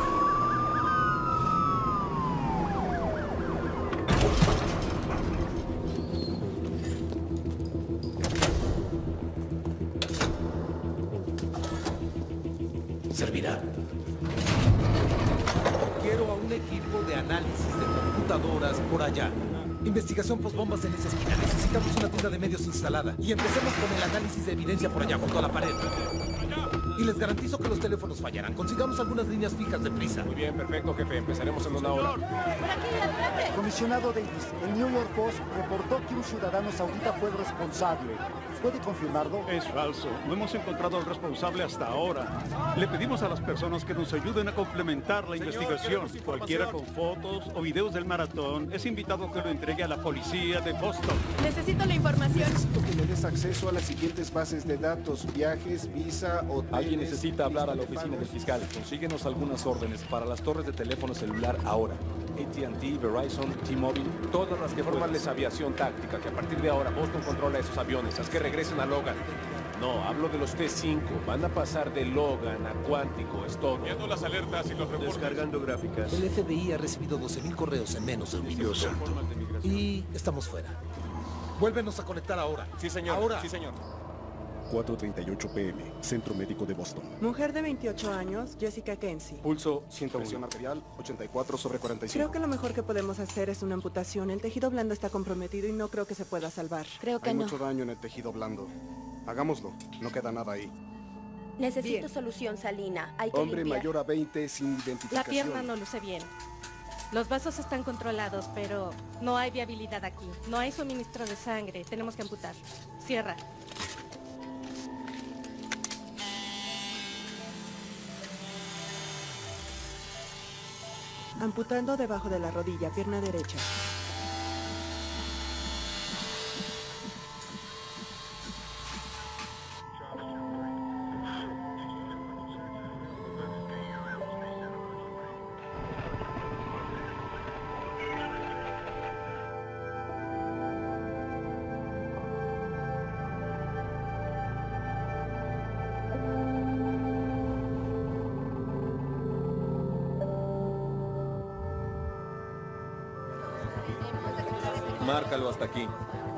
Servirá. Quiero a un equipo de análisis de computadoras por allá. Investigación postbombas en esa esquina. Necesitamos una tienda de medios instalada. Y empecemos con el análisis de evidencia por allá, junto a la pared. Y les garantizo que los teléfonos fallarán. Consigamos algunas líneas fijas de prisa. Muy bien, perfecto, jefe. Empezaremos en una hora. Comisionado Davis, el New York Post reportó que un ciudadano saudita fue el responsable. ¿Puede confirmarlo? Es falso. No hemos encontrado al responsable hasta ahora. Le pedimos a las personas que nos ayuden a complementar la Señor, investigación. queremos Cualquiera con fotos o videos del maratón es invitado a que lo entregue a la policía de Boston. Necesito la información. Necesito que me des acceso a las siguientes bases de datos: viajes, visa, hoteles. Alguien necesita hablar a la oficina del fiscal. Consíguenos algunas órdenes para las torres de teléfono celular ahora. A T and T, Verizon, T-Mobile, todas las que formarles aviación táctica, que a partir de ahora Boston controla esos aviones. Haz que regresen a Logan. No, hablo de los T cinco. Van a pasar de Logan a Cuántico, es todo. Viendo las alertas y los reportes. Descargando gráficas. El F B I ha recibido doce mil correos en menos de un minuto. Dios santo. Y estamos fuera. Vuélvenos a conectar ahora. Sí, señor. Ahora. Sí, señor. cuatro treinta y ocho p m. Centro Médico de Boston. Mujer de veintiocho años, Jessica Kenzie. Pulso ciento uno. Presión arterial ochenta y cuatro sobre cuarenta y cinco. Creo que lo mejor que podemos hacer es una amputación. El tejido blando está comprometido y no creo que se pueda salvar. Creo que Hay no. mucho daño en el tejido blando. Hagámoslo. No queda nada ahí. Necesito Bien. solución salina. Hay que Hombre limpiar. mayor a veinte sin identificación. La pierna no luce bien. Los vasos están controlados, pero no hay viabilidad aquí. No hay suministro de sangre. Tenemos que amputar. Cierra. Amputando debajo de la rodilla, pierna derecha. Márcalo hasta aquí.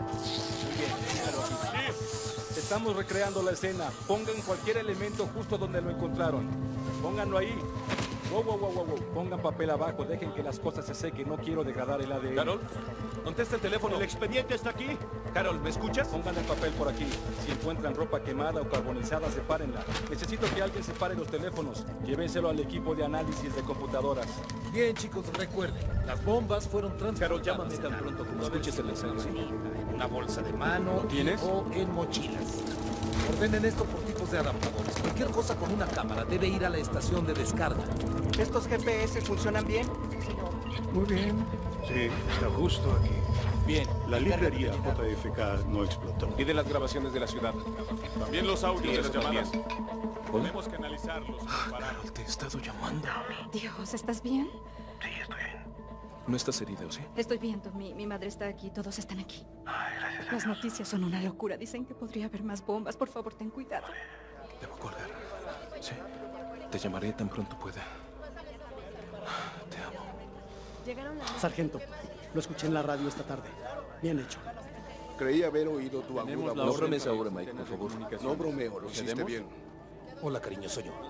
Estamos recreando la escena. Pongan cualquier elemento justo donde lo encontraron. Pónganlo ahí. Wow, wow, wow, wow, wow. Pongan papel abajo. Dejen que las cosas se sequen. No quiero degradar el A D N. Carol, contesta el teléfono. El expediente está aquí. Carol, ¿me escuchas? Pongan el papel por aquí. Si encuentran ropa quemada o carbonizada, sepárenla. Necesito que alguien separe los teléfonos. Llévenselo al equipo de análisis de computadoras. Bien, chicos, recuerden. Las bombas fueron transportadas. Carol, llámame tan pronto como escuches el mensaje. Una bolsa de mano. ¿Lo tienes? O en mochilas. Ordenen esto por tipos de adaptadores. Cualquier cosa con una cámara debe ir a la estación de descarga. ¿Estos G P S funcionan bien? Muy bien. Sí, está justo aquí. Bien. La librería J F K no explotó. Pide las grabaciones de la ciudad. También los audios de las llamadas. Tenemos que analizarlos. Carol, te he estado llamando. Dios, ¿estás bien? Sí, estoy bien. ¿No estás herido, sí? Estoy bien, Tommy. Mi madre está aquí. Todos están aquí. Ay, gracias. Las noticias son una locura. Dicen que podría haber más bombas. Por favor, ten cuidado. Debo colgar. Sí. Te llamaré tan pronto pueda. Te amo. Llegaron las... Sargento, lo escuché en la radio esta tarde. Bien hecho. Creí haber oído tu aguda voz. No bromees ahora, Mike, por favor. No bromeo, lo hiciste bien. Hola, cariño, soy yo.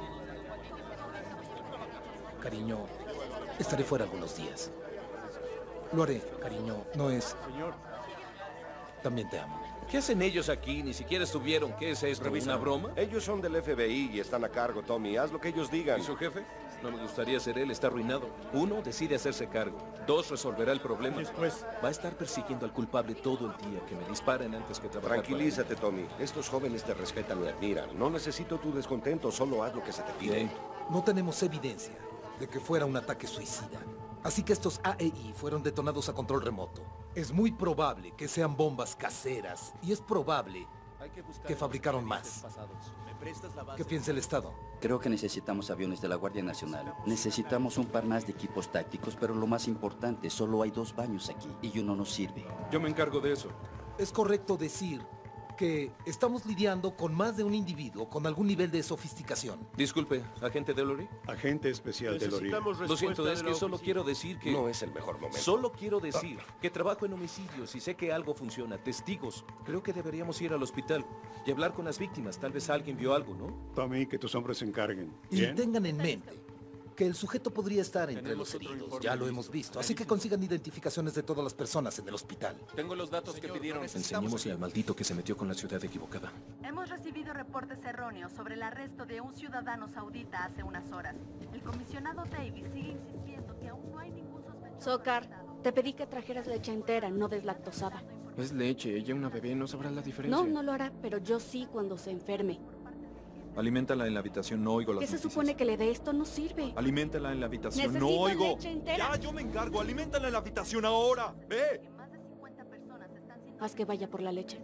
Cariño, estaré fuera algunos días. Lo haré, cariño. No es... Señor. También te amo. ¿Qué hacen ellos aquí? Ni siquiera estuvieron. ¿Qué es esto? ¿Una broma? Ellos son del F B I y están a cargo, Tommy. Haz lo que ellos digan. ¿Y su jefe? No me gustaría ser él, está arruinado. Uno, decide hacerse cargo. Dos, resolverá el problema. Después, va a estar persiguiendo al culpable todo el día, que me disparen antes que trabajar. Tranquilízate, Tommy. Estos jóvenes te respetan y admiran. No necesito tu descontento, solo haz lo que se te pide. Bien. No tenemos evidencia de que fuera un ataque suicida. Así que estos A E I fueron detonados a control remoto. Es muy probable que sean bombas caseras y es probable que fabricaron más. ¿Qué piensa el Estado? Creo que necesitamos aviones de la Guardia Nacional. Necesitamos un par más de equipos tácticos, pero lo más importante, solo hay dos baños aquí y uno no sirve. Yo me encargo de eso. Es correcto decir que estamos lidiando con más de un individuo con algún nivel de sofisticación. Disculpe, ¿agente Delory? Agente especial Delory. Lo siento, es que solo quiero decir que... No es el mejor momento. Solo quiero decir que trabajo en homicidios y sé que algo funciona. Testigos. Creo que deberíamos ir al hospital y hablar con las víctimas. Tal vez alguien vio algo, ¿no? Tommy, que tus hombres se encarguen. ¿Bien? Y tengan en mente que el sujeto podría estar entre los heridos. Ya lo hemos visto. Así que consigan identificaciones de todas las personas en el hospital. Tengo los datos que pidieron. Enseñémosle al maldito que se metió con la ciudad equivocada. Hemos recibido reportes erróneos sobre el arresto de un ciudadano saudita hace unas horas. El comisionado Davis sigue insistiendo que aún no hay ningún sospechoso. Zócar, te pedí que trajeras leche entera, no deslactosada. Es leche, ella una bebé no sabrá la diferencia. No, no lo hará, pero yo sí cuando se enferme. Aliméntala en la habitación, no oigo las ¿Qué se noticias. supone que le dé esto? No sirve. Aliméntala en la habitación, Necesito no oigo. leche entera. Ya, yo me encargo. Aliméntala en la habitación ahora. ¡Ve! Haz que vaya por la leche.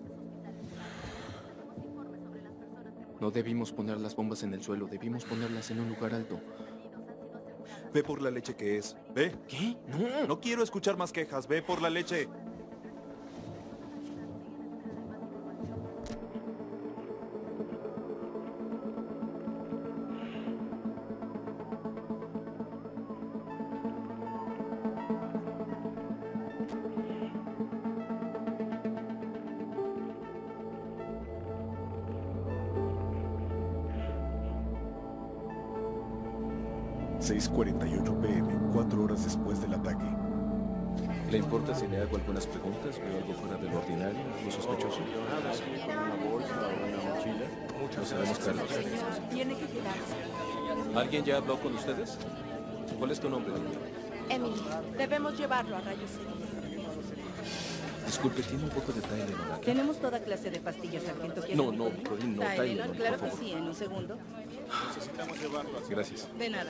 No debimos poner las bombas en el suelo, debimos ponerlas en un lugar alto. Ve por la leche que es. Ve. ¿Qué? No. No quiero escuchar más quejas. Ve por la leche. seis cuarenta y ocho pe eme, cuatro horas después del ataque. ¿Le importa si le hago algunas preguntas? ¿Veo algo fuera de lo ordinario? ¿Algo sospechoso? ¿Una bolsa o una mochila? No sabemos, Carlos. Tiene que quedarse. ¿Alguien ya habló con ustedes? ¿Cuál es tu nombre? Emily, debemos llevarlo a rayos X. Disculpe, ¿tiene un poco de Tylenol aquí? Tenemos toda clase de pastillas, sargento. No, no, Colin, no, Tylenol, Tylenol, claro por que favor. sí, en un segundo. Necesitamos llevarlo. Gracias. De nada.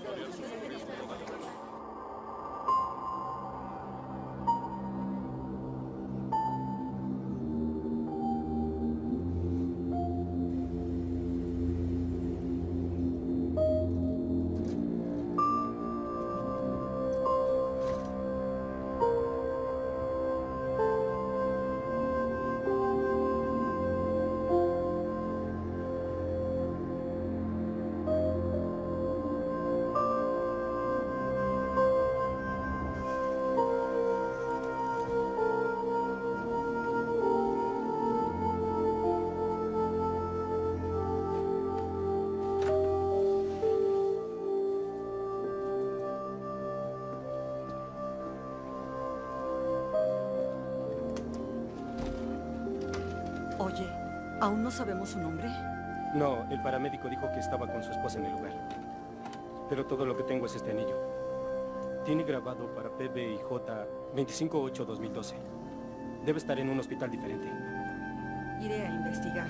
Oye, ¿aún no sabemos su nombre? No, el paramédico dijo que estaba con su esposa en el lugar. Pero todo lo que tengo es este anillo. Tiene grabado para P B I J veinticinco ocho dos mil doce. Debe estar en un hospital diferente. Iré a investigar.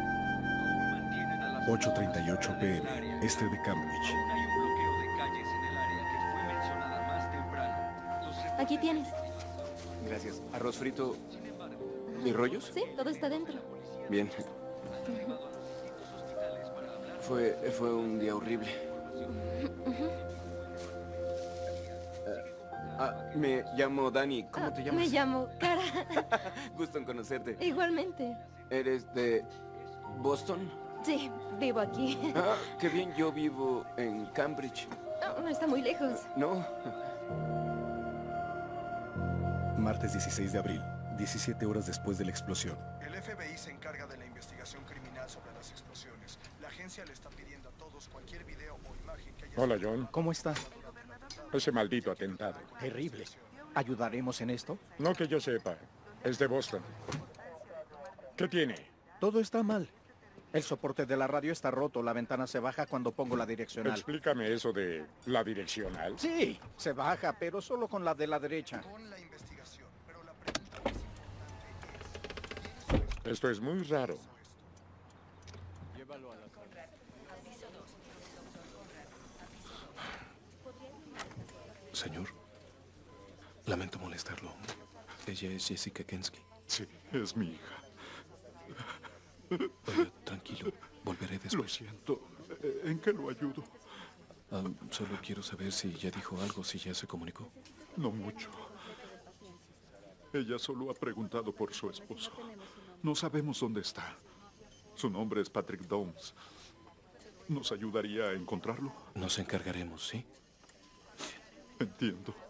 ocho treinta y ocho pe eme, este de Cambridge. Aquí tienes. Gracias. ¿Arroz frito y rollos? Sí, todo está dentro. Bien. Fue, fue un día horrible. Ah, me llamo Dani. ¿Cómo Ah, te llamas? Me llamo Cara. Gusto en conocerte. Igualmente. ¿Eres de Boston? Sí, vivo aquí. Ah, qué bien. Yo vivo en Cambridge. No, no está muy lejos. ¿No? Martes dieciséis de abril, diecisiete horas después de la explosión. El F B I se encarga de la investigación criminal sobre las explosiones. La agencia le está pidiendo a todos cualquier video o imagen que haya... Hola, John. ¿Cómo está? Ese maldito atentado. Terrible. ¿Ayudaremos en esto? No que yo sepa. Es de Boston. ¿Qué tiene? Todo está mal. El soporte de la radio está roto. La ventana se baja cuando pongo la direccional. Explícame eso de la direccional. Sí, se baja, pero solo con la de la derecha. Esto es muy raro. Señor, lamento molestarlo. Ella es Jessica Kensky. Sí, es mi hija. Vaya, tranquilo, volveré después. Lo siento. ¿En qué lo ayudo? Um, solo quiero saber si ya dijo algo, si ya se comunicó. No mucho. Ella solo ha preguntado por su esposo. No sabemos dónde está. Su nombre es Patrick Downs. ¿Nos ayudaría a encontrarlo? Nos encargaremos, ¿sí? Entiendo.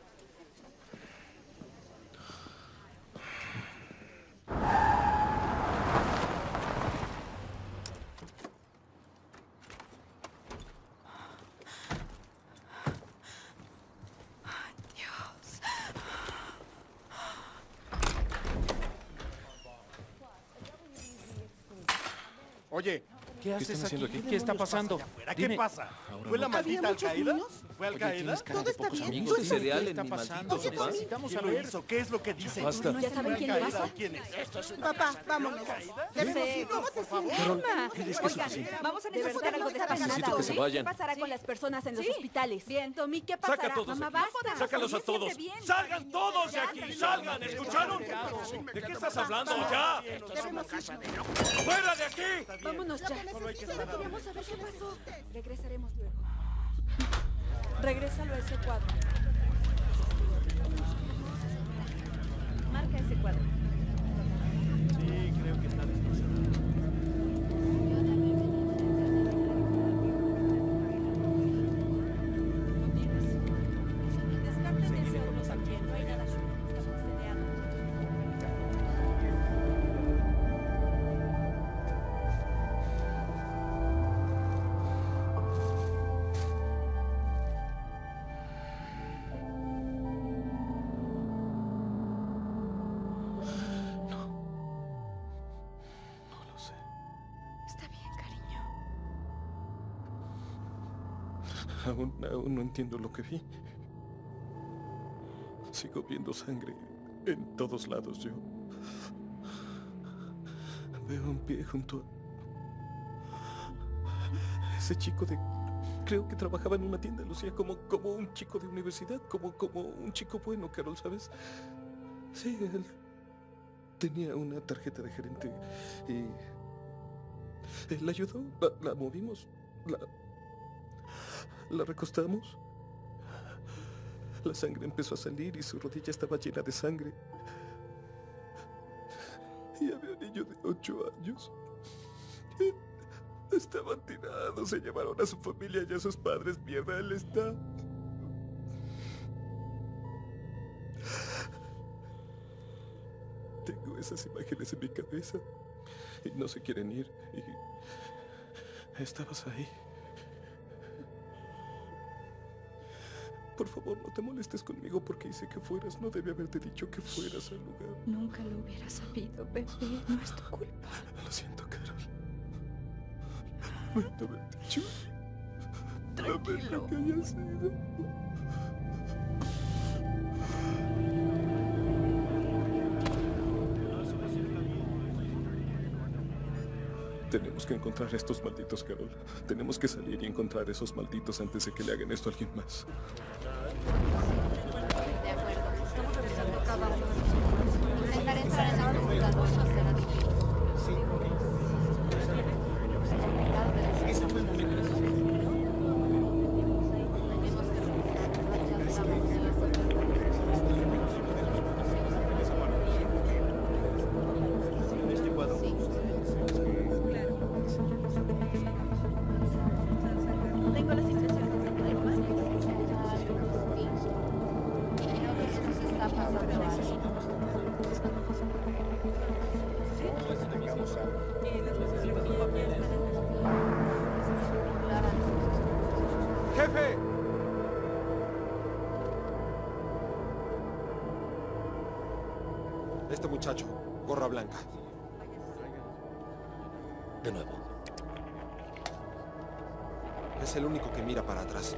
Oye, ¿qué haces aquí? aquí? ¿Qué está pasando? Dime. ¿Qué pasa? Ahora ¿Fue la no. maldita Al-Qaeda? ¿Fue Oye, Al-Qaeda? tienes cara de pocos amigos. ¿Todo ¿Es está cereal bien? en ¿Qué mi está pasando? maldito sofá? Necesitamos ¿Quién saber lo hizo? ¿Qué es lo que dice? Basta. ¿Ya saben quién lo hizo? ¿Quién es? Esto es Papá, vámonos. ¿Qué? ¿Cómo te sientes? Carol, ¿qué les pasa? Oigan, vamos a De verdad necesitar algo no de saben esta Necesito nada, que se ¿ok? vayan. ¿Qué pasará con las personas en los Sí. hospitales? Bien. Tommy, ¿qué Saca pasará? a todos de Mamá, aquí. basta. Sácalos a Oye, siempre todos. bien. ¡Salgan todos de Ya, aquí! tranquilo. ¡Salgan! ¿Escucharon? ¿De qué estás hablando? ¡Ya! ¡Fuera de aquí! Vámonos ya. Solo queríamos saber qué pasó. Regresaremos luego. Regrésalo a ese cuadro. Marca ese cuadro. Sí, creo que está desplazado. Descarten ese otro también. No hay nada suyo. Estamos cereando. No lo sé. Está bien, cariño. Aún, aún no entiendo lo que vi. Sigo viendo sangre en todos lados. Yo veo un pie junto a ese chico de... Creo que trabajaba en una tienda, lucía como, como un chico de universidad, como, como un chico bueno, Carol, ¿sabes? Sí, él tenía una tarjeta de gerente y... Él la ayudó, la, la movimos, la... La recostamos. La sangre empezó a salir y su rodilla estaba llena de sangre. Y había un niño de ocho años. Estaban tirados, se llevaron a su familia y a sus padres. Mierda, él está... Tengo esas imágenes en mi cabeza y no se quieren ir. Y estabas ahí. Por favor, no te molestes conmigo porque hice que fueras. No debí haberte dicho que fueras al lugar. Nunca lo hubiera sabido, bebé. No es tu culpa. Lo siento, Carol. Lamento haber dicho. Lamento que haya sido. Tenemos que encontrar a estos malditos, Carol. Tenemos que salir y encontrar a esos malditos antes de que le hagan esto a alguien más. De acuerdo. Estamos revisando cada uno de nosotros. Intentaré entrar en el computador. No será difícil. Tengo las instrucciones de seguridad. Creo que eso se está pasando ahí. ¡Jefe! Esto muchacho, gorra blanca. De nuevo. Es el único que mira para atrás.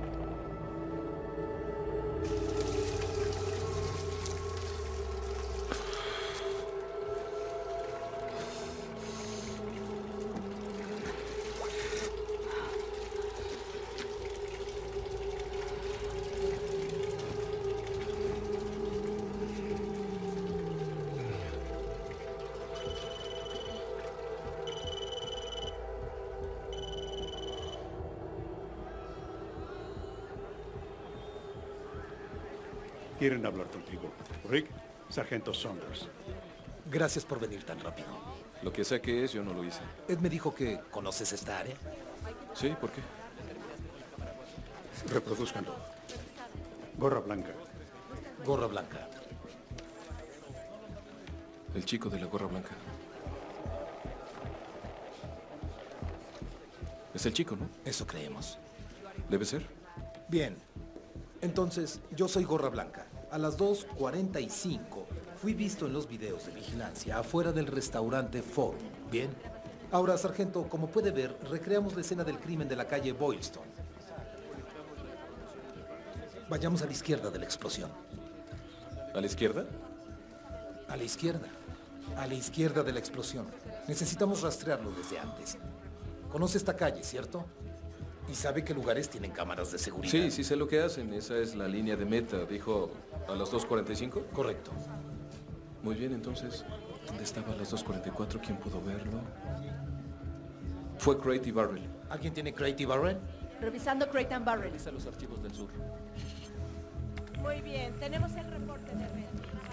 Quieren hablar contigo. Rick, Sargento Saunders. Gracias por venir tan rápido. Lo que sé que es, yo no lo hice. Ed me dijo que conoces esta área. Sí, ¿por qué? Reproduzcanlo. Gorra blanca. Gorra blanca. El chico de la gorra blanca. Es el chico, ¿no? Eso creemos. Debe ser. Bien. Entonces, yo soy gorra blanca. A las dos cuarenta y cinco fui visto en los videos de vigilancia afuera del restaurante Forum. Bien. Ahora, sargento, como puede ver, recreamos la escena del crimen de la calle Boylston. Vayamos a la izquierda de la explosión. ¿A la izquierda? A la izquierda. A la izquierda de la explosión. Necesitamos rastrearlo desde antes. Conoce esta calle, ¿cierto? ¿Y sabe qué lugares tienen cámaras de seguridad? Sí, sí sé lo que hacen. Esa es la línea de meta. Dijo a las dos cuarenta y cinco. Correcto. Muy bien, entonces, ¿dónde estaba a las dos cuarenta y cuatro? ¿Quién pudo verlo? Fue Crate y Barrel. ¿Alguien tiene Crate y Barrel? Revisando Crate and Barrel. Revisa los archivos del sur. Muy bien, tenemos el reporte de red.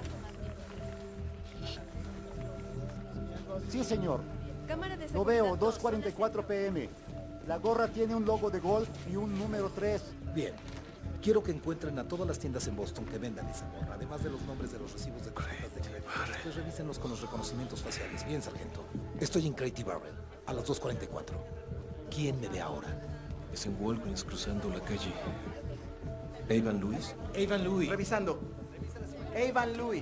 Sí, señor. Cámara de Lo veo, dos cuarenta y cuatro p m La gorra tiene un logo de golf y un número tres. Bien. Quiero que encuentren a todas las tiendas en Boston que vendan esa gorra, además de los nombres de los recibos de tarjetas de crédito. Después revísenlos con los reconocimientos faciales. Bien, sargento. Estoy en Crate y Barrel, a las dos cuarenta y cuatro. ¿Quién me ve ahora? Es en Walgreens cruzando la calle. ¿Avon Louis? Avon Louis. Revisando. Avon Louis.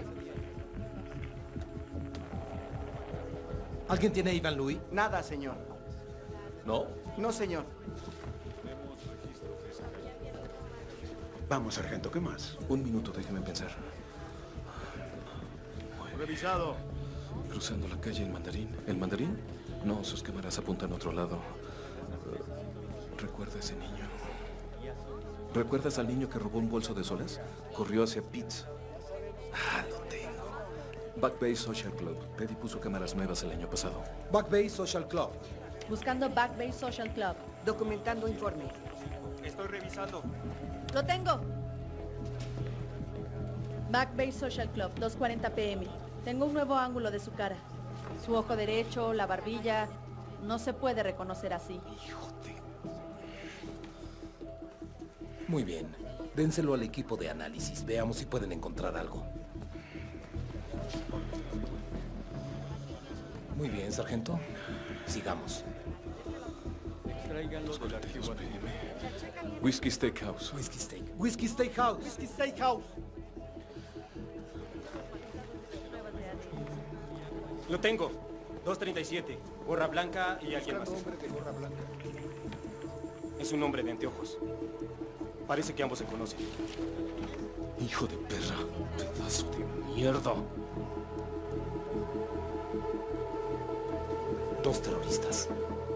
¿Alguien tiene Avon Louis? Nada, señor. ¿No? No, señor. Vamos, sargento, ¿qué más? Un minuto, déjeme pensar. Revisado. Cruzando la calle, el mandarín. ¿El mandarín? No, sus cámaras apuntan a otro lado. Uh, ¿Recuerda ese niño? ¿Recuerdas al niño que robó un bolso de solas? Corrió hacia Pitts. Ah, lo tengo. Back Bay Social Club. Teddy puso cámaras nuevas el año pasado. Back Bay Social Club. Buscando Back Bay Social Club. Documentando informe. Estoy revisando. Lo tengo. Back Bay Social Club, dos cuarenta p m Tengo un nuevo ángulo de su cara. Su ojo derecho, la barbilla. No se puede reconocer así. Muy bien. Dénselo al equipo de análisis. Veamos si pueden encontrar algo. Muy bien, sargento. Sigamos. dos cuarenta y dos p m Whiskey Steakhouse. Whiskey Steak. Whiskey Steakhouse. Whiskey Steakhouse. Lo tengo. dos treinta y siete. Gorra blanca y alguien más. Hombre de gorra blanca. Es un hombre de anteojos. Parece que ambos se conocen. Hijo de perra. Pedazo de mierda. Dos terroristas.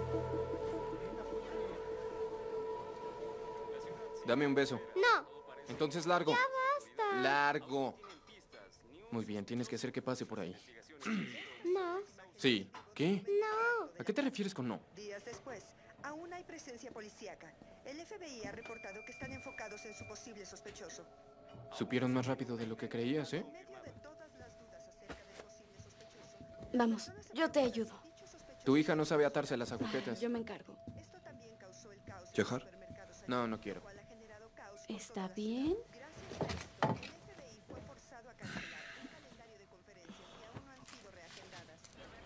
Dame un beso. No. Entonces largo. Ya basta. Largo. Muy bien, tienes que hacer que pase por ahí. No. Sí. ¿Qué? No. ¿A qué te refieres con no? Días después, aún hay presencia policíaca. El F B I ha reportado que están enfocados en su posible sospechoso. Supieron más rápido de lo que creías, ¿eh? Vamos, yo te ayudo. Tu hija no sabe atarse a las agujetas. Yo me encargo. ¿Yahar? No, no quiero. ¿Está bien?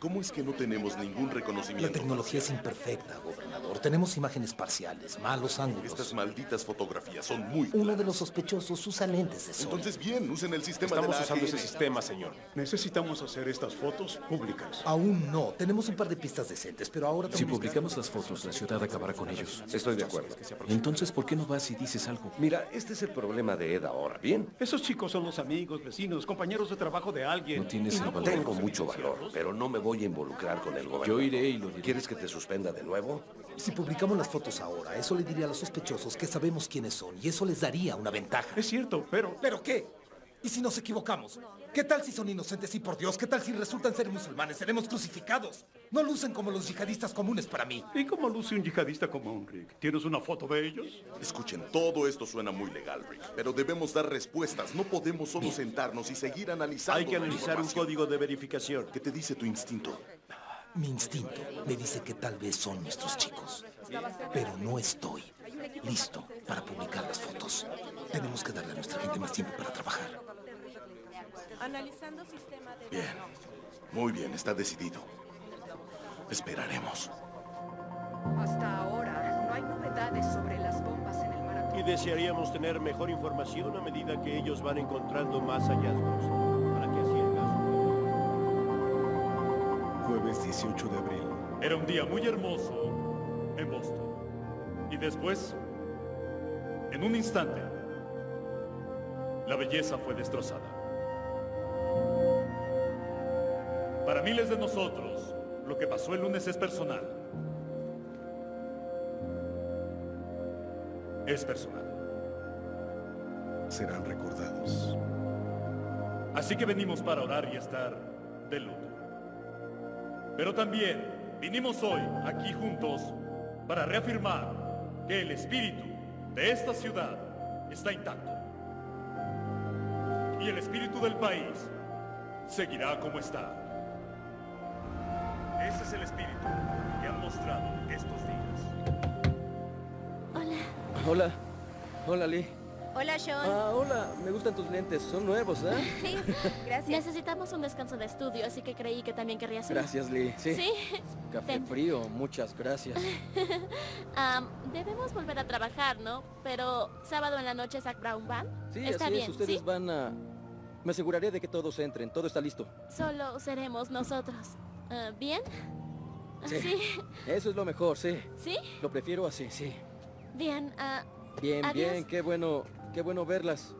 ¿Cómo es que no tenemos ningún reconocimiento? La tecnología es imperfecta, gobernador. Tenemos imágenes parciales, malos ángulos. Estas malditas fotografías son muy... Uno de los sospechosos usa lentes de sol. Entonces, bien, usen el sistema Estamos de la usando A G N. ese sistema, señor. Necesitamos hacer estas fotos públicas. Aún no. Tenemos un par de pistas decentes, pero ahora... Si publicamos las fotos, la ciudad acabará con ellos. Estoy de acuerdo. Entonces, ¿por qué no vas y dices algo? Mira, este es el problema de Ed ahora, ¿bien? Esos chicos son los amigos, vecinos, compañeros de trabajo de alguien. No tienes el valor. Tengo mucho valor, pero no me voy a involucrar con el gobernador. Yo iré y lo diré. ¿Quieres que te suspenda de nuevo? Si publicamos las fotos ahora, eso le diría a los sospechosos que sabemos quiénes son y eso les daría una ventaja. Es cierto, pero... ¿Pero qué? ¿Y si nos equivocamos? ¿Qué tal si son inocentes y por Dios? ¿Qué tal si resultan ser musulmanes? Seremos crucificados. No lucen como los yihadistas comunes para mí. ¿Y cómo luce un yihadista común, Rick? ¿Tienes una foto de ellos? Escuchen, todo esto suena muy legal, Rick, pero debemos dar respuestas. No podemos solo sentarnos y seguir analizando. Hay que analizar un código de verificación. ¿Qué te dice tu instinto? Mi instinto me dice que tal vez son nuestros chicos, pero no estoy listo para publicar las fotos. Tenemos que darle a nuestra gente más tiempo para trabajar. Analizando sistema de... Bien, muy bien, está decidido. Esperaremos. Hasta ahora no hay novedades sobre las bombas en el maratón. Y desearíamos tener mejor información a medida que ellos van encontrando más hallazgos. Para que así el caso... Jueves dieciocho de abril. Era un día muy hermoso en Boston. Y después, en un instante, la belleza fue destrozada. Para miles de nosotros, lo que pasó el lunes es personal. Es personal. Serán recordados. Así que venimos para orar y estar de luto. Pero también vinimos hoy aquí juntos para reafirmar que el espíritu de esta ciudad está intacto. Y el espíritu del país seguirá como está. Ese es el espíritu que han mostrado estos días. Hola. Hola. Hola, Lee. Hola, Sean. Ah, hola. Me gustan tus lentes. Son nuevos, ¿eh? Sí, gracias. Necesitamos un descanso de estudio, así que creí que también querrías uno. Gracias, Lee. Sí. Sí. Café Ten. frío. Muchas gracias. Am, debemos volver a trabajar, ¿no? Pero sábado en la noche Zac Brown van. Sí, Está así bien, es. Ustedes ¿sí? van a... Me aseguraré de que todos entren. Todo está listo. Solo seremos nosotros. Ah, ¿Bien? Sí. ¿Sí? Eso es lo mejor, sí. ¿Sí? Lo prefiero así, sí. Bien, ah, Bien, adiós. bien. Qué bueno, qué bueno verlas.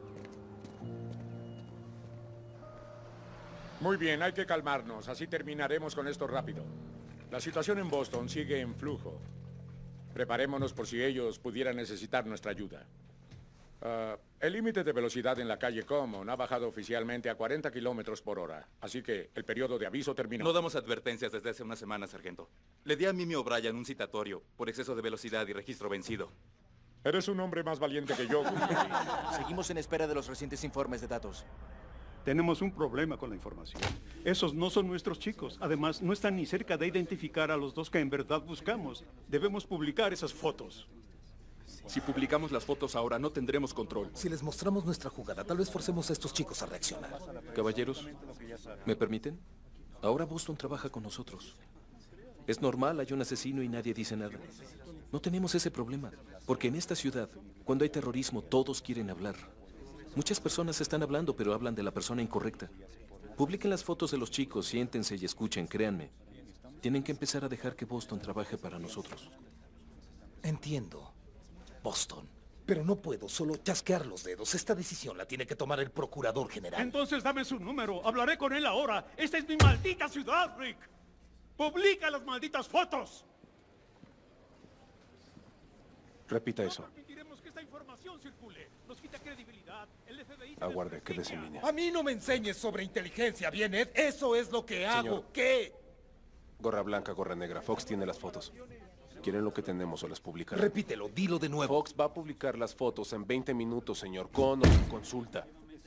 Muy bien, hay que calmarnos. Así terminaremos con esto rápido. La situación en Boston sigue en flujo. Preparémonos por si ellos pudieran necesitar nuestra ayuda. Uh, el límite de velocidad en la calle Common ha bajado oficialmente a cuarenta kilómetros por hora. Así que el periodo de aviso terminó. No damos advertencias desde hace una semana, sargento. Le di a Mimi O'Brien un citatorio por exceso de velocidad y registro vencido. Eres un hombre más valiente que yo. Seguimos en espera de los recientes informes de datos. Tenemos un problema con la información. Esos no son nuestros chicos. Además, no están ni cerca de identificar a los dos que en verdad buscamos. Debemos publicar esas fotos. Si publicamos las fotos ahora, no tendremos control. Si les mostramos nuestra jugada, tal vez forcemos a estos chicos a reaccionar. Caballeros, ¿me permiten? Ahora Boston trabaja con nosotros. Es normal, hay un asesino y nadie dice nada. No tenemos ese problema, porque en esta ciudad, cuando hay terrorismo, todos quieren hablar. Muchas personas están hablando, pero hablan de la persona incorrecta. Publiquen las fotos de los chicos, siéntense y escuchen, créanme. Tienen que empezar a dejar que Boston trabaje para nosotros. Entiendo, Boston, pero no puedo solo chasquear los dedos. Esta decisión la tiene que tomar el procurador general. Entonces dame su número. Hablaré con él ahora. Esta es mi maldita ciudad, Rick. Publica las malditas fotos. Repita eso. Permitiremos que esta información circule. Nos quita credibilidad. El F B I se Aguarde, quédese en línea. A mí no me enseñes sobre inteligencia, ¿bien, Ed? Eso es lo que hago. Señor. ¿Qué? Gorra blanca, gorra negra. Fox tiene las fotos. ¿Quieren lo que tenemos o las publicará? Repítelo, dilo de nuevo. Fox va a publicar las fotos en veinte minutos, señor, con o sin consulta.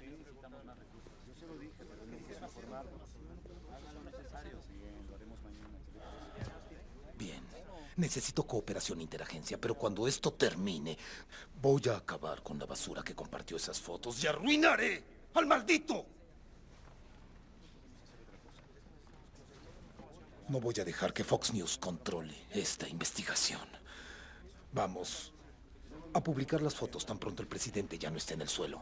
Bien, necesito cooperación e interagencia, pero cuando esto termine, voy a acabar con la basura que compartió esas fotos y arruinaré al maldito. No voy a dejar que Fox News controle esta investigación. Vamos a publicar las fotos tan pronto el presidente ya no esté en el suelo.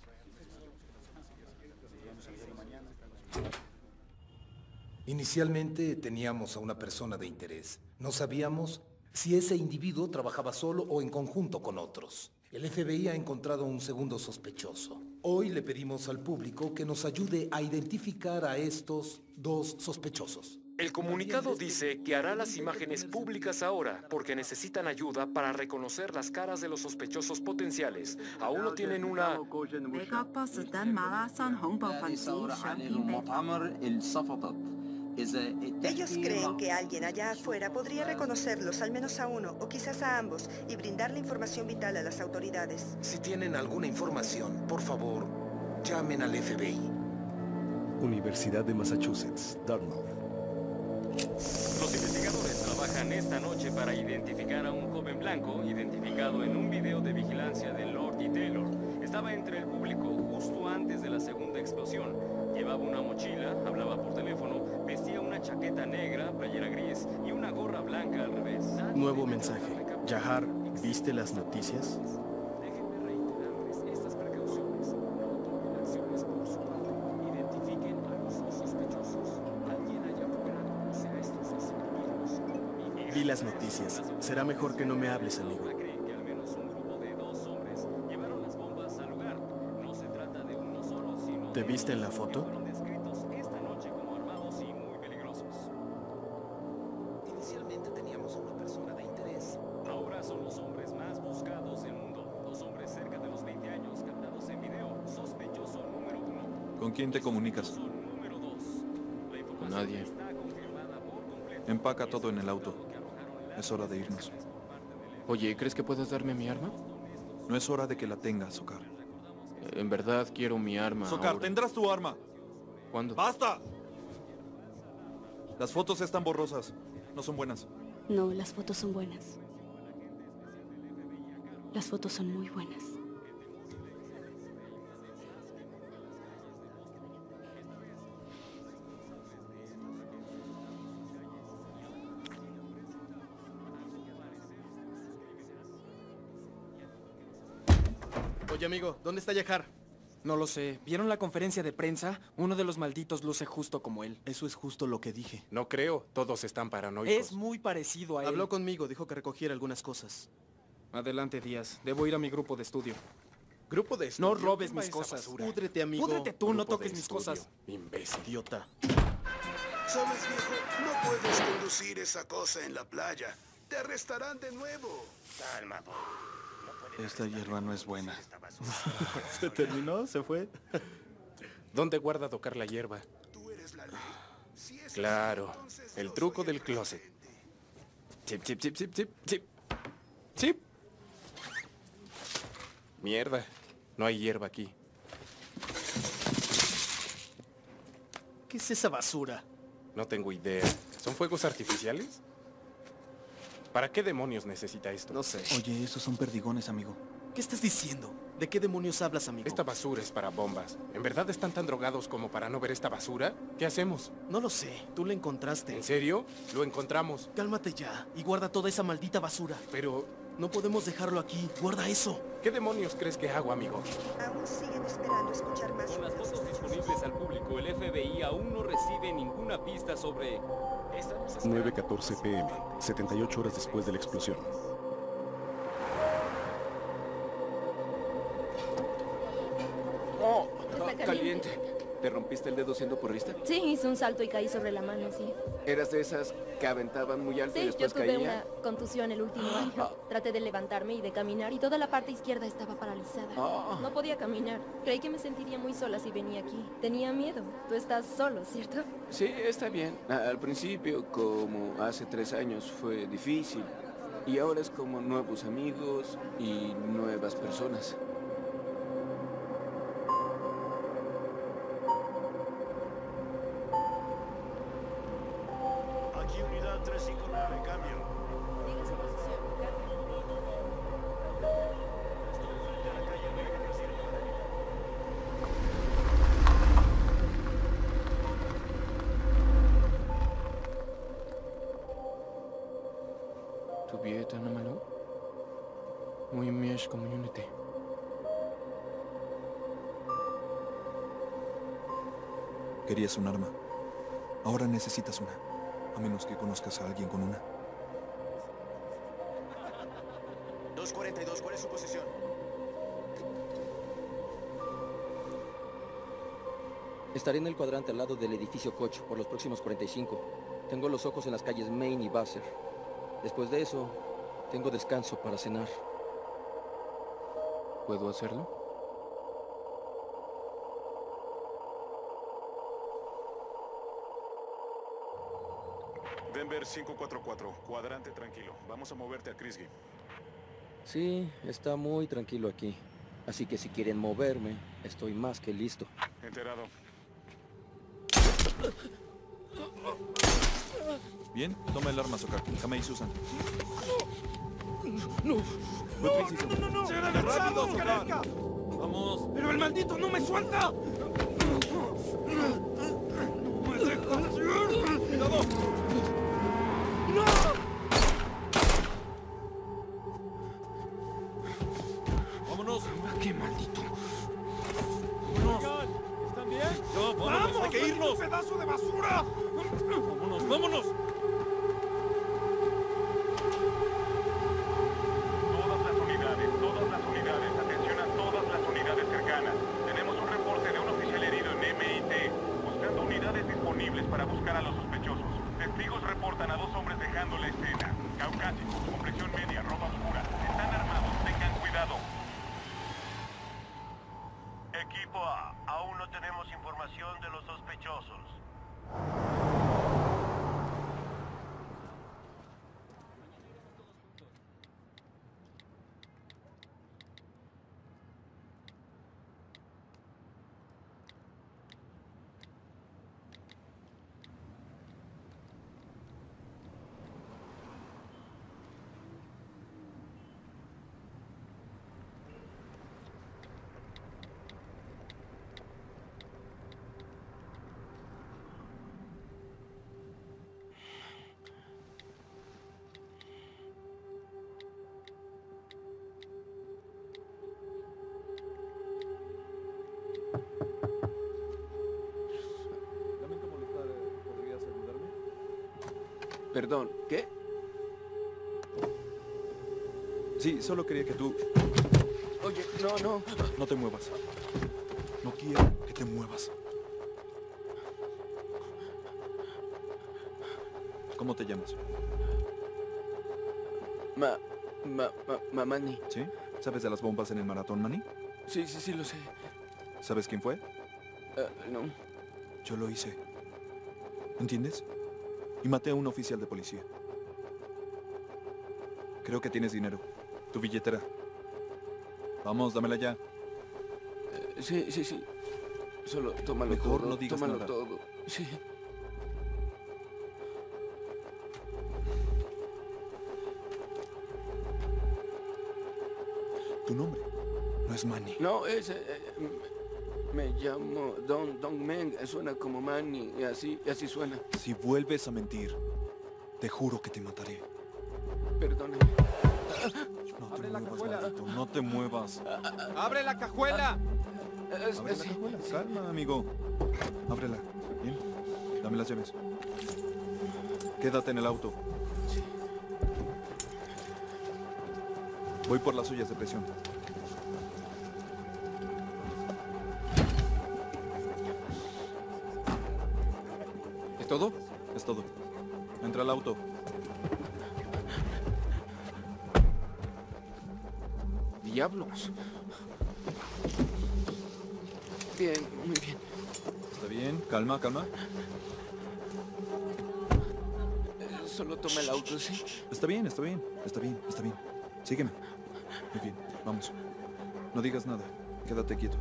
Inicialmente teníamos a una persona de interés. No sabíamos si ese individuo trabajaba solo o en conjunto con otros. El F B I ha encontrado un segundo sospechoso. Hoy le pedimos al público que nos ayude a identificar a estos dos sospechosos. El comunicado dice que hará las imágenes públicas ahora porque necesitan ayuda para reconocer las caras de los sospechosos potenciales. Aún no tienen una... Ellos creen que alguien allá afuera podría reconocerlos, al menos a uno, o quizás a ambos, y brindar la información vital a las autoridades. Si tienen alguna información, por favor, llamen al F B I. Universidad de Massachusetts, Dartmouth. Los investigadores trabajan esta noche para identificar a un joven blanco identificado en un video de vigilancia de Lord y Taylor. Estaba entre el público justo antes de la segunda explosión. Llevaba una mochila, hablaba por teléfono, vestía una chaqueta negra, playera gris y una gorra blanca al revés. Nuevo mensaje. Jahar, ¿viste las noticias? Déjenme reiterarles estas precauciones. No tomen acciones por su parte. Identifiquen a los dos sospechosos. Alguien allá afuera conoce a estos dos individuos. Vi las noticias. Será mejor que no me hables, amigo. Creen que al menos un grupo de dos hombres llevaron las bombas al lugar. No se trata de uno solo, sino ¿Te viste en la foto? fueron descritos esta noche como armados y muy peligrosos. Inicialmente teníamos a una persona de interés. Ahora son los hombres más buscados del mundo. Dos hombres cerca de los veinte años captados en video. Sospechoso número uno. ¿Con quién te comunicas? Número dos. La información Con nadie. está confirmada por completo. Empaca todo en el auto. Es hora de irnos. Oye, ¿crees que puedes darme mi arma? No es hora de que la tengas, Sokar. En verdad quiero mi arma. Sokar, ahora. tendrás tu arma. ¿Cuándo? ¡Basta! Las fotos están borrosas. No son buenas. No, las fotos son buenas. Las fotos son muy buenas. Oye, amigo, ¿dónde está Jahar? No lo sé. ¿Vieron la conferencia de prensa? Uno de los malditos luce justo como él. Eso es justo lo que dije. No creo. Todos están paranoicos. Es muy parecido a él. Habló conmigo, dijo que recogiera algunas cosas. Adelante, Díaz. Debo ir a mi grupo de estudio. ¿Grupo de estudio? No robes Quema mis esa cosas. basura. Púdrete, amigo. Púdrete tú, no Grupo de toques mis estudio. cosas. Imbécil. Idiota. ¿Sabes, viejo? No puedes conducir esa cosa en la playa. Te arrestarán de nuevo. Calma, Bob. Esta hierba no es buena. ¿Se terminó? ¿Se fue? ¿Dónde guarda tocar la hierba? Claro, el truco del closet. Chip, chip, chip, chip, chip, chip. Chip. Mierda, no hay hierba aquí. ¿Qué es esa basura? No tengo idea. ¿Son fuegos artificiales? ¿Para qué demonios necesita esto? No sé. Oye, esos son perdigones, amigo. ¿Qué estás diciendo? ¿De qué demonios hablas, amigo? Esta basura es para bombas. ¿En verdad están tan drogados como para no ver esta basura? ¿Qué hacemos? No lo sé. Tú la encontraste. ¿En serio? Lo encontramos. Cálmate ya y guarda toda esa maldita basura. Pero... no podemos dejarlo aquí. Guarda eso. ¿Qué demonios crees que hago, amigo? Aún siguen esperando escuchar más. Con las fotos disponibles al público, el F B I aún no recibe ninguna pista sobre... nueve catorce p m, setenta y ocho horas después de la explosión. ¡Oh! Está Caliente. ¿Te rompiste el dedo siendo porrista? Sí, hice un salto y caí sobre la mano, sí. ¿Eras de esas que aventaban muy alto y Sí, yo después tuve caían? una contusión el último año. Traté de levantarme y de caminar y toda la parte izquierda estaba paralizada. Ah. No podía caminar. Creí que me sentiría muy sola si venía aquí. Tenía miedo. Tú estás solo, ¿cierto? Sí, está bien. A- Al principio, como hace tres años, fue difícil. Y ahora es como nuevos amigos y nuevas personas. Aquí unidad trescientos cincuenta y nueve, cambio. Diga su posición. Tubieta na malo. Muy mesh community. Querías un arma. Ahora necesitas una. A menos que conozcas a alguien con una. dos cuarenta y dos, ¿cuál es su posición? Estaré en el cuadrante al lado del edificio Koch por los próximos cuarenta y cinco. Tengo los ojos en las calles Main y Vassar. Después de eso, tengo descanso para cenar. ¿Puedo hacerlo? Denver cinco cuatro cuatro, cuadrante tranquilo. Vamos a moverte a Crisby. Sí, está muy tranquilo aquí. Así que si quieren moverme, estoy más que listo. Enterado. Bien, toma el arma, Sokar. Jamé y Susan. No. No, no, no, no. ¡Se ha agachado, Sokar! Vamos. ¡Pero el maldito no me suelta! ¡No me dejas ir! ¡Cuidado! ¡No! ¡Vámonos! ¡Qué maldito! ¡Vámonos! ¿Están bien? ¡No, vámonos! ¡Vamos, ¡Hay que irnos! pedazo de basura! ¡Vámonos, vámonos! Todas las unidades, todas las unidades, atención a todas las unidades cercanas. Tenemos un reporte de un oficial herido en M I T, buscando unidades disponibles para buscar a los sospechosos. Testigos reportan a dos hombres dejando la escena. Caucásicos, complexión media, ropa oscura. Están armados, tengan cuidado. Equipo A, aún no tenemos información de los sospechosos. Lamento molestar, ¿podrías ayudarme? Perdón, ¿qué? Sí, solo quería que tú... Oye, no, no. No te muevas. No quiero que te muevas. ¿Cómo te llamas? Ma... Ma... Ma... Mamani. ¿Sí? ¿Sabes de las bombas en el maratón, Manny? Sí, sí, sí, lo sé. ¿Sabes quién fue? Uh, no. Yo lo hice. ¿Entiendes? Y maté a un oficial de policía. Creo que tienes dinero. Tu billetera. Vamos, dámela ya. Uh, sí, sí, sí. Solo tómalo Mejor todo. no digas tómalo nada. todo. Sí. Tu nombre no es Manny. No, es... eh, me llamo Don Don Meng. Suena como Manny y así, y así suena. Si vuelves a mentir, te juro que te mataré. Perdóname. No te muevas, maldito, no te muevas. ¡Abre la cajuela! Abre la cajuela. Calma, amigo. Ábrela. Bien. Dame las llaves. Quédate en el auto. Voy por las ollas de presión. ¿Es todo? Es todo. Entra al auto. Diablos. Bien, muy bien. Está bien. Calma, calma. Eh, Solo toma el auto, ¿sí? Está bien, está bien. Está bien, está bien. Sígueme. Muy bien, vamos. No digas nada. Quédate quieto.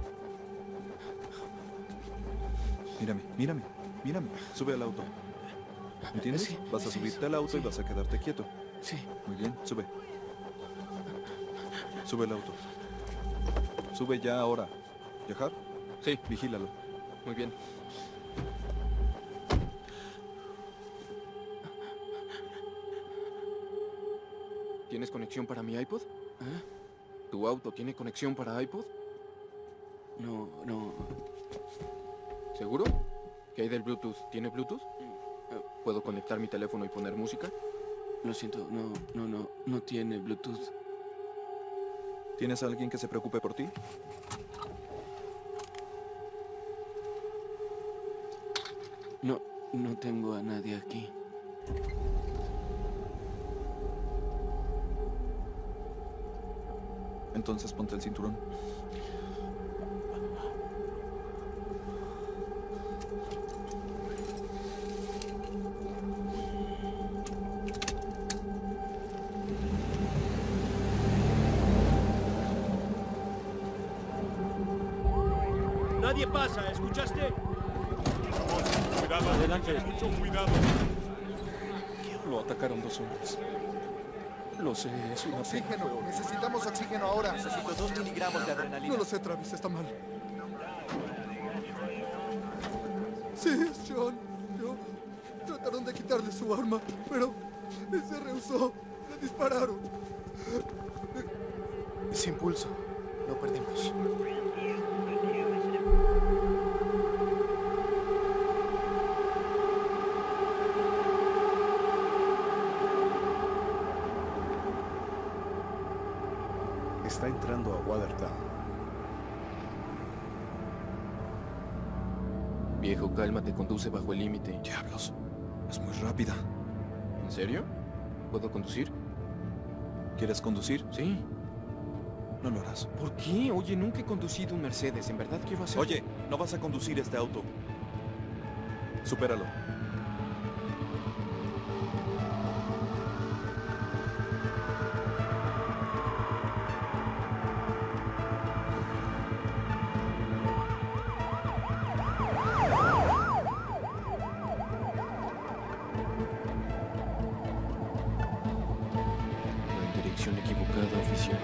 Mírame, mírame, mírame. Sube al auto. ¿Entiendes? Sí, vas a sí, subirte sí, al auto sí. y vas a quedarte quieto. Sí. Muy bien, sube. Sube el auto. Sube ya ahora. ¿Yajar? Sí. Vigílalo. Muy bien. ¿Tienes conexión para mi iPod? ¿Eh? ¿Tu auto tiene conexión para iPod? No, no. ¿Seguro? ¿Qué hay del Bluetooth? ¿Tiene Bluetooth? ¿Puedo conectar mi teléfono y poner música? Lo siento, no, no, no, no tiene Bluetooth. ¿Tienes a alguien que se preocupe por ti? No, no tengo a nadie aquí. Entonces ponte el cinturón. Nadie pasa, ¿escuchaste? Cuidado, adelante. Mucho cuidado. Lo atacaron dos hombres. Lo sé, es una Oxígeno. Necesitamos oxígeno ahora. Necesito dos miligramos de adrenalina. No lo sé, Travis. Está mal. Sí, es John. Yo... Trataron de quitarle su arma, pero él se rehusó. Le dispararon. Sin pulso. Lo perdimos. Está entrando a Watertown. Viejo, cálmate, conduce bajo el límite. Diablos, es muy rápida. ¿En serio? ¿Puedo conducir? ¿Quieres conducir? Sí. No lo harás. ¿Por qué? Oye, nunca he conducido un Mercedes. En verdad quiero hacerlo. Oye, no vas a conducir este auto. Supéralo. En dirección equivocada, oficial.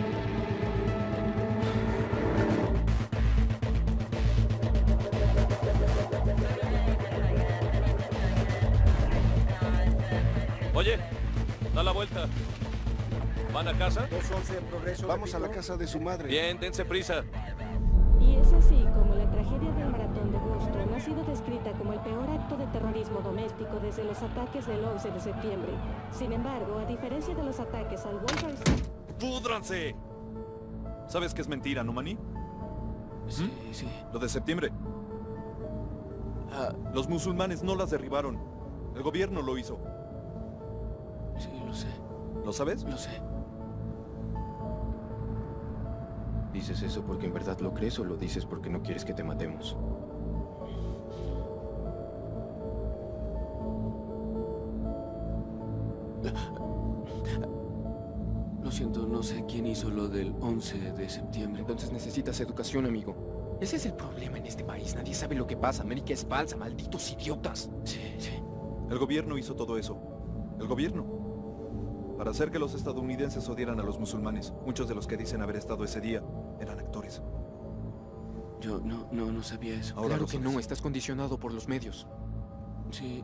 Oye, da la vuelta. ¿Van a casa? dos once Progreso. Vamos a la casa de su madre. Bien, dense prisa. Y es así como la tragedia del maratón de Boston ha sido descrita como el peor acto de terrorismo doméstico desde los ataques del once de septiembre. Sin embargo, a diferencia de los ataques al World Trade Center... ¡Púdranse! ¿Sabes que es mentira, no, Manny? Sí, ¿Mm? sí. Lo de septiembre. Ah, Los musulmanes no las derribaron. El gobierno lo hizo. sí, lo sé. ¿Lo sabes? Lo sé. ¿Dices eso porque en verdad lo crees o lo dices porque no quieres que te matemos? Lo siento, no sé quién hizo lo del once de septiembre. Entonces necesitas educación, amigo. Ese es el problema en este país. Nadie sabe lo que pasa. América es falsa, malditos idiotas. Sí, sí. El gobierno hizo todo eso. El gobierno. Para hacer que los estadounidenses odiaran a los musulmanes. Muchos de los que dicen haber estado ese día eran actores. Yo no, no, no sabía eso. Ahora Claro lo que sabes. no, estás condicionado por los medios. Sí.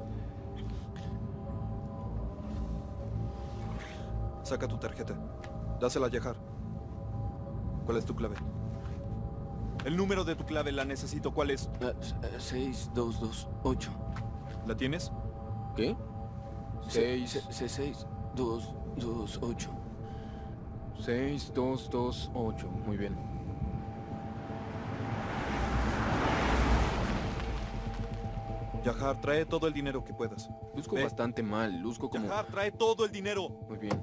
Saca tu tarjeta. Dásela a Yahar. ¿Cuál es tu clave? El número de tu clave la necesito. ¿Cuál es? Ah, s- ah, seis dos dos ocho. ¿La tienes? ¿Qué? Seis. seis dos dos ocho. seis dos dos ocho. Muy bien. Yahar, trae todo el dinero que puedas. Luzco Ve. bastante mal. Luzco como... Yahar, trae todo el dinero. Muy bien.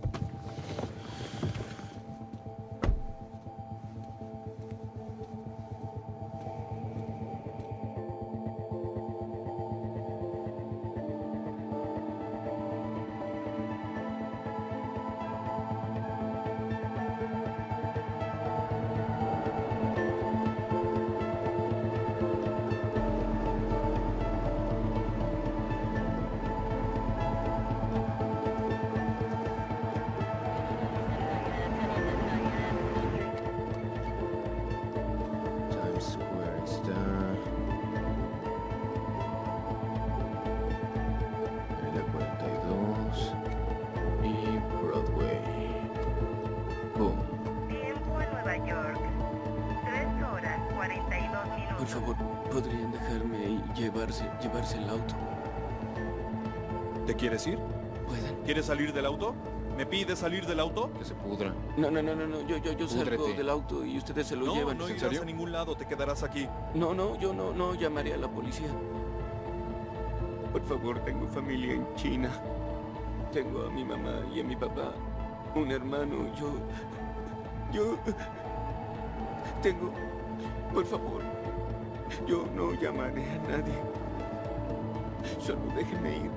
Por favor, ¿podrían dejarme y llevarse, llevarse el auto? ¿Te quieres ir? ¿Pueden? ¿Quieres salir del auto? ¿Me pides salir del auto? Que se pudra. No, no, no, no, no. Yo, yo, yo salgo Púdrete. del auto y ustedes se lo No, llevan. no ¿En irás serio? a ningún lado, te quedarás aquí. No, no, yo no, no llamaré a la policía. Por favor, tengo familia en China. Tengo a mi mamá y a mi papá. Un hermano, yo... Yo... Tengo... Por favor, yo no llamaré a nadie. Solo déjenme ir.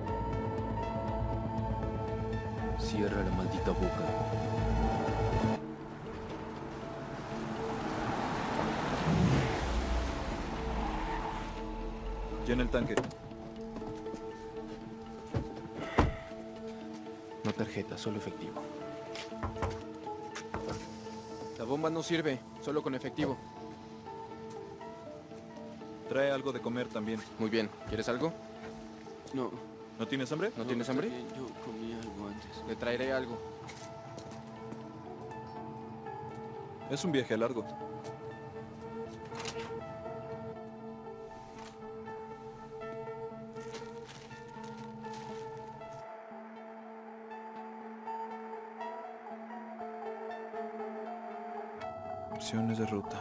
Cierra la maldita boca. Llena el tanque. No tarjeta, solo efectivo. La bomba no sirve, solo con efectivo. Trae algo de comer también. Muy bien. ¿Quieres algo? No. ¿No tienes hambre? ¿No, No, tienes está hambre? bien, yo comí algo antes. Le traeré algo. Es un viaje largo. Opciones de ruta.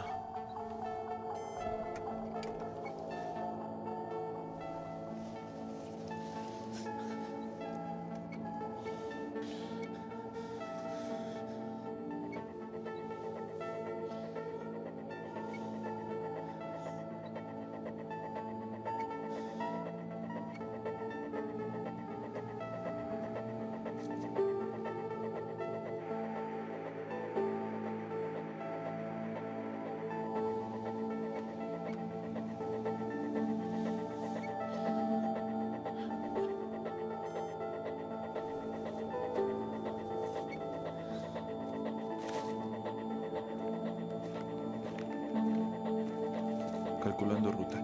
Calculando ruta.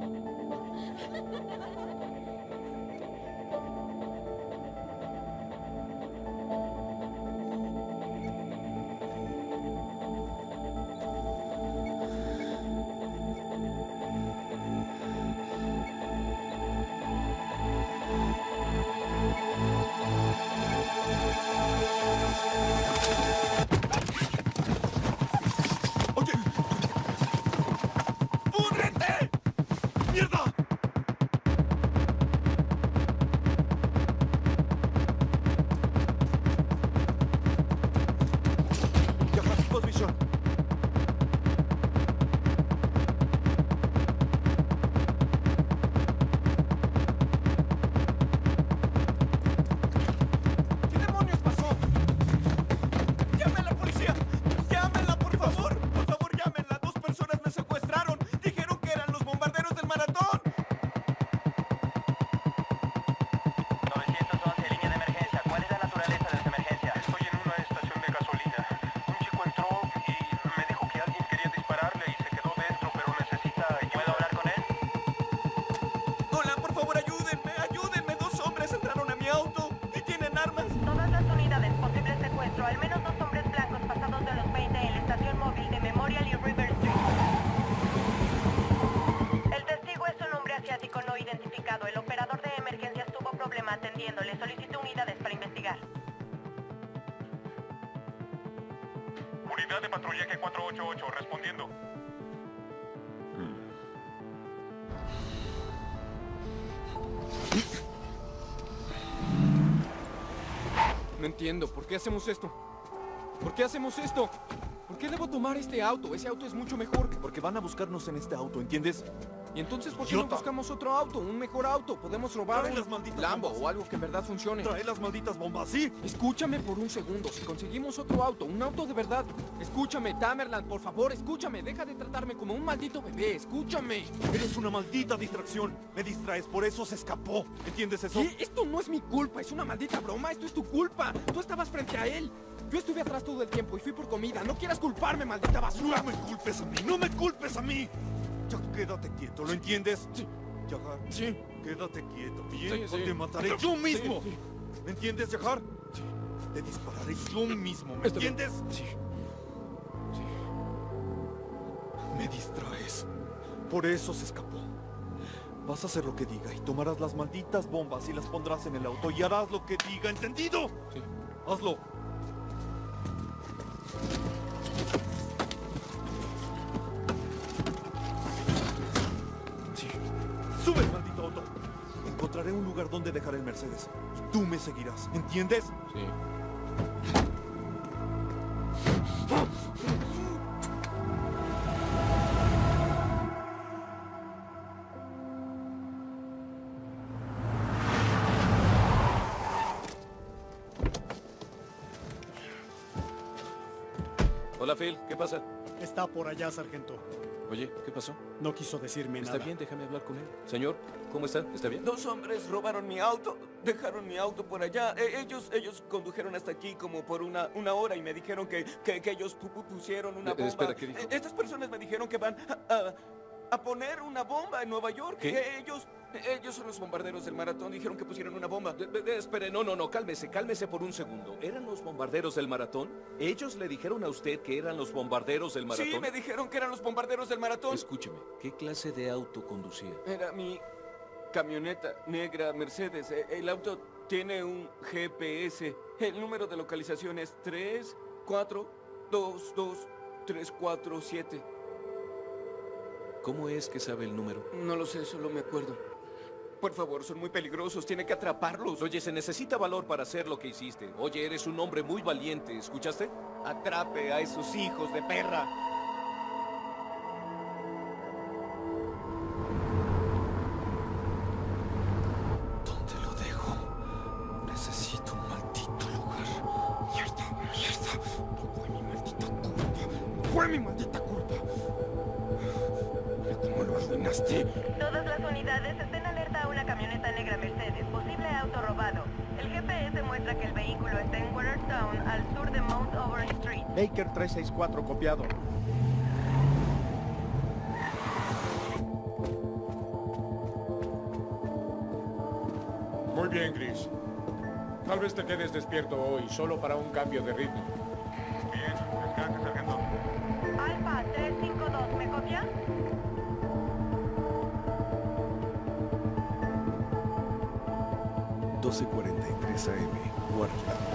Unidad de patrullaje cuatro ocho ocho, respondiendo. No entiendo, ¿por qué hacemos esto? ¿Por qué hacemos esto? ¿Por qué debo tomar este auto? Ese auto es mucho mejor. Porque van a buscarnos en este auto, ¿entiendes? ¿Y entonces por qué no buscamos otro auto? Un mejor auto. Podemos robar Trae un las malditas Lambo bombas. o algo que en verdad funcione. Trae las malditas bombas, ¿sí? Escúchame por un segundo. Si conseguimos otro auto, un auto de verdad. Escúchame, Tamerlan, por favor, escúchame. Deja de tratarme como un maldito bebé. Escúchame. Eres una maldita distracción. Me distraes, por eso se escapó. ¿Entiendes eso? ¿Qué? Esto no es mi culpa. Es una maldita broma. Esto es tu culpa. Tú estabas frente a él. Yo estuve atrás todo el tiempo y fui por comida. No quieras culparme, maldita basura. No me culpes a mí. No me culpes a mí. Ya quédate quieto, ¿lo entiendes? Sí. Yahar, sí. Quédate quieto, ¿bien? Sí, sí. O te mataré yo mismo. Sí, sí. ¿Me entiendes, Yahar? Sí. Te dispararé yo mismo, ¿me Está bien. entiendes? Sí. Sí. Me distraes. Por eso se escapó. Vas a hacer lo que diga y tomarás las malditas bombas y las pondrás en el auto y harás lo que diga, ¿entendido? Sí. Hazlo. Sí. Sube el maldito auto. Encontraré un lugar donde dejar el Mercedes. Tú me seguirás, ¿entiendes? Sí. Hola, Phil. ¿Qué pasa? Está por allá, sargento. Oye, ¿qué pasó? No quiso decirme Está nada. bien, déjame hablar con él. Señor, ¿cómo está? ¿Está bien? Dos hombres robaron mi auto, dejaron mi auto por allá. E- ellos, ellos condujeron hasta aquí como por una, una hora y me dijeron que, que, que ellos pu- pu- pusieron una Eh, bomba. espera, ¿qué dijo? E- Estas personas me dijeron que van a, a- a poner una bomba en Nueva York. ¿Qué? E- Ellos, ellos son los bombarderos del maratón, dijeron que pusieron una bomba. Eh, eh, espere, no, no, no, cálmese, cálmese por un segundo. ¿Eran los bombarderos del maratón? ¿Ellos le dijeron a usted que eran los bombarderos del maratón? Sí, me dijeron que eran los bombarderos del maratón. Escúcheme, ¿qué clase de auto conducía? Era mi camioneta negra Mercedes. E- El auto tiene un G P S. El número de localización es tres cuatro dos dos tres cuatro siete. ¿Cómo es que sabe el número? No lo sé, solo me acuerdo. Por favor, son muy peligrosos. Tiene que atraparlos. Oye, se necesita valor para hacer lo que hiciste. Oye, eres un hombre muy valiente, ¿escuchaste? Atrape a esos hijos de perra. ¿Dónde lo dejo? Necesito un maldito lugar. Mierda, mierda. No fue mi maldita culpa. No fue mi maldita culpa. Mira cómo lo arruinaste. Todas las unidades estén alerta a una camioneta negra Mercedes, posible auto robado. El G P S muestra que el vehículo está en Watertown, al sur de Mount Auburn Street. Baker trescientos sesenta y cuatro, copiado. Muy bien, Chris. Tal vez te quedes despierto hoy, solo para un cambio de ritmo. Bien, descanse, sargento. Alfa tres cinco dos, ¿me copia? doce cuarenta y tres A M, Watertown.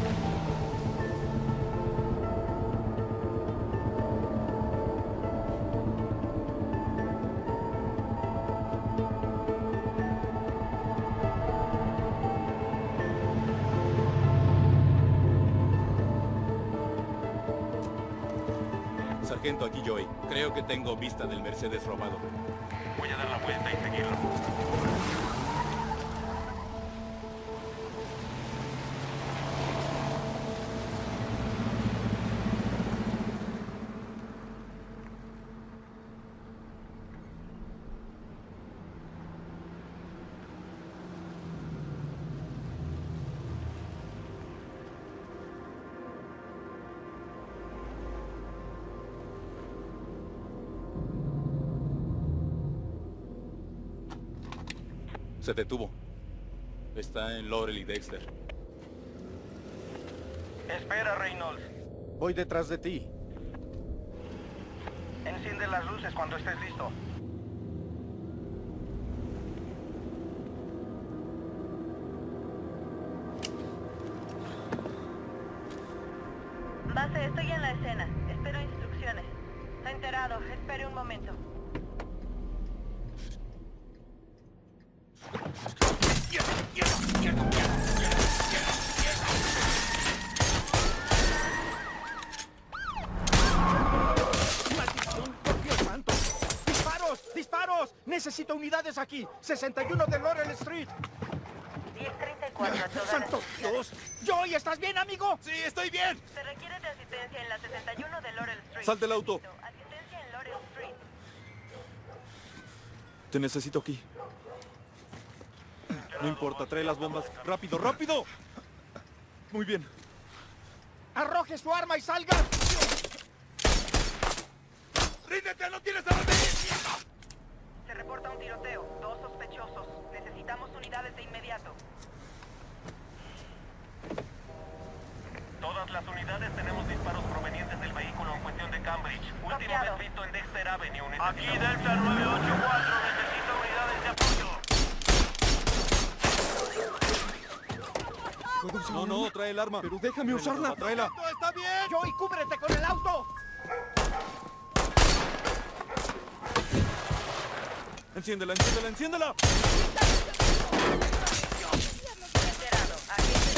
Sargento, aquí Joey. Creo que tengo vista del Mercedes robado. Voy a dar la vuelta y seguirlo. Se detuvo. Está en Laurel y Dexter. Espera, Reynolds. Voy detrás de ti. Enciende las luces cuando estés listo. Base, estoy en la escena. Espero instrucciones. Enterado. Espere un momento. ¡Maldición! ¡Por Dios santo! ¡Disparos! ¡Disparos! ¡Necesito unidades aquí! sesenta y uno de Laurel Street. diez treinta y cuatro a toda ¡Santo la... Dios! ¡Joey, estás bien, amigo! ¡Sí, estoy bien! Se requiere de asistencia en la sesenta y uno de Laurel Street. Sal del auto. Asistencia en Laurel Street. Te necesito aquí. No importa, trae las bombas. ¡Rápido, rápido! Muy bien. ¡Arroje su arma y salga! ¡Ríndete! ¡No tienes a dónde ir! Se reporta un tiroteo. Dos sospechosos. Necesitamos unidades de inmediato. Todas las unidades tenemos disparos provenientes del vehículo uno en cuestión de Cambridge. Último Copiado. descrito en Dexter Avenue. Aquí Delta nueve ocho cuatro, necesito unidades de apoyo. No, no, trae el arma. Pero déjame usarla. Tráela. ¡Está bien! ¡Joey, cúbrete con el auto! Enciéndela, enciéndela, enciéndela. Enterado. Agente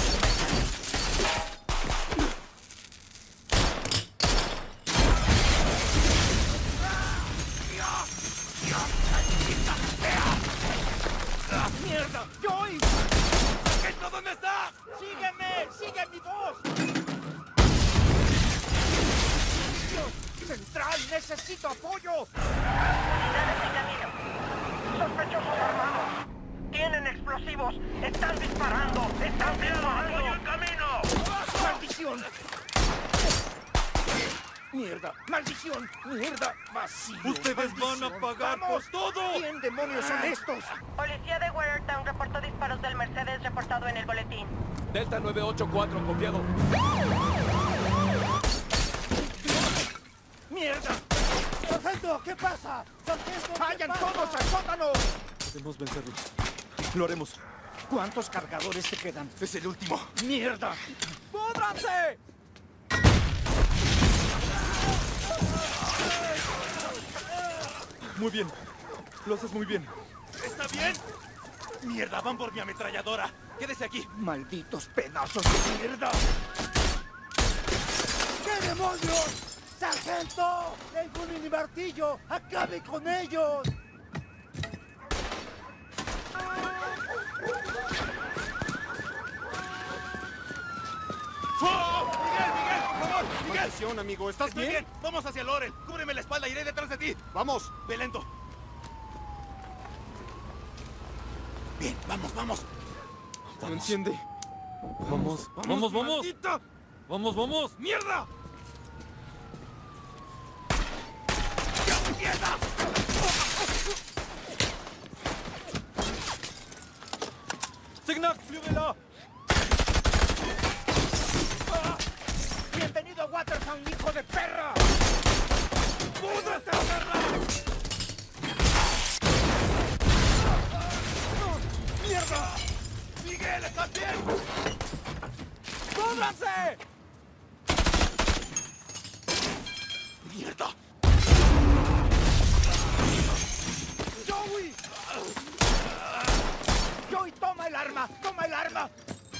¡Mierda! ¡Joey! ¿Esto dónde está? ¡Sígueme! ¡Sigue mi voz! ¡Central! ¡Necesito apoyo! Unidades en camino. Sospechosos armados. Tienen explosivos. Están disparando. Están disparando. ¡Apoyo en camino! ¡Maldición! ¡Mierda! ¡Maldición! ¡Mierda! ¡Vacío! Ustedes van a pagar por todo. ¿Quién demonios son estos? Policía de Watertown reportó disparos del Mercedes reportado en el boletín. Delta nueve ocho cuatro, copiado. ¡Mierda! ¡Sargento! ¿Qué pasa? ¡Sargento! ¡Vayan todos al sótano! Podemos vencerlos. Lo haremos. ¿Cuántos cargadores te quedan? Es el último. ¡Mierda! ¡Púdranse! Muy bien. Lo haces muy bien. ¿Está bien? Mierda, van por mi ametralladora. Quédese aquí. ¡Malditos pedazos de mierda! ¡Qué demonios! ¡Sargento! ¡Tengo un mini martillo! ¡Acabe con ellos! ¡Oh! ¡Miguel, Miguel, por favor! ¡Miguel! Maldición, amigo. ¿Estás Estoy bien? bien. Vamos hacia Laurel. Cúbreme la espalda, iré detrás de ti. Vamos. Ve lento. Bien, vamos, vamos. Lo enciende. Vamos, ¡Vamos, vamos! ¡Maldita! Vamos, vamos. ¡Mierda! ¡Ya, mierda! Signac, flúvela. ¡Bienvenido a Watertown, hijo de perra! ¡Púdrete, perra! ¡Mierda! ¡Miguel, estás bien! ¡Púdranse! ¡Mierda! ¡Joey! ¡Joey, toma el arma! ¡Toma el arma!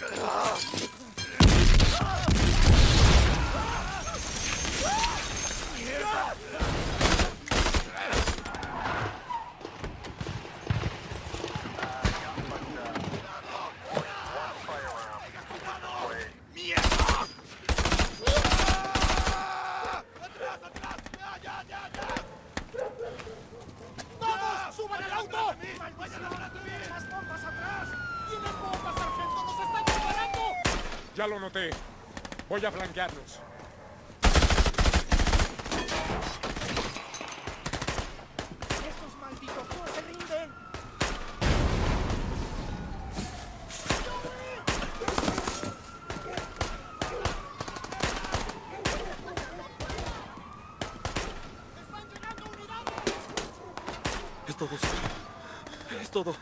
¡Mierda! ¡Vamos! ¡Suban al auto! ¡Más bombas atrás! ¡Tienen bombas, sargento! ¡Nos están disparando! Ya lo noté. Voy a flanquearlos. ¡Estos malditos no se rinden! Es todo. Es todo.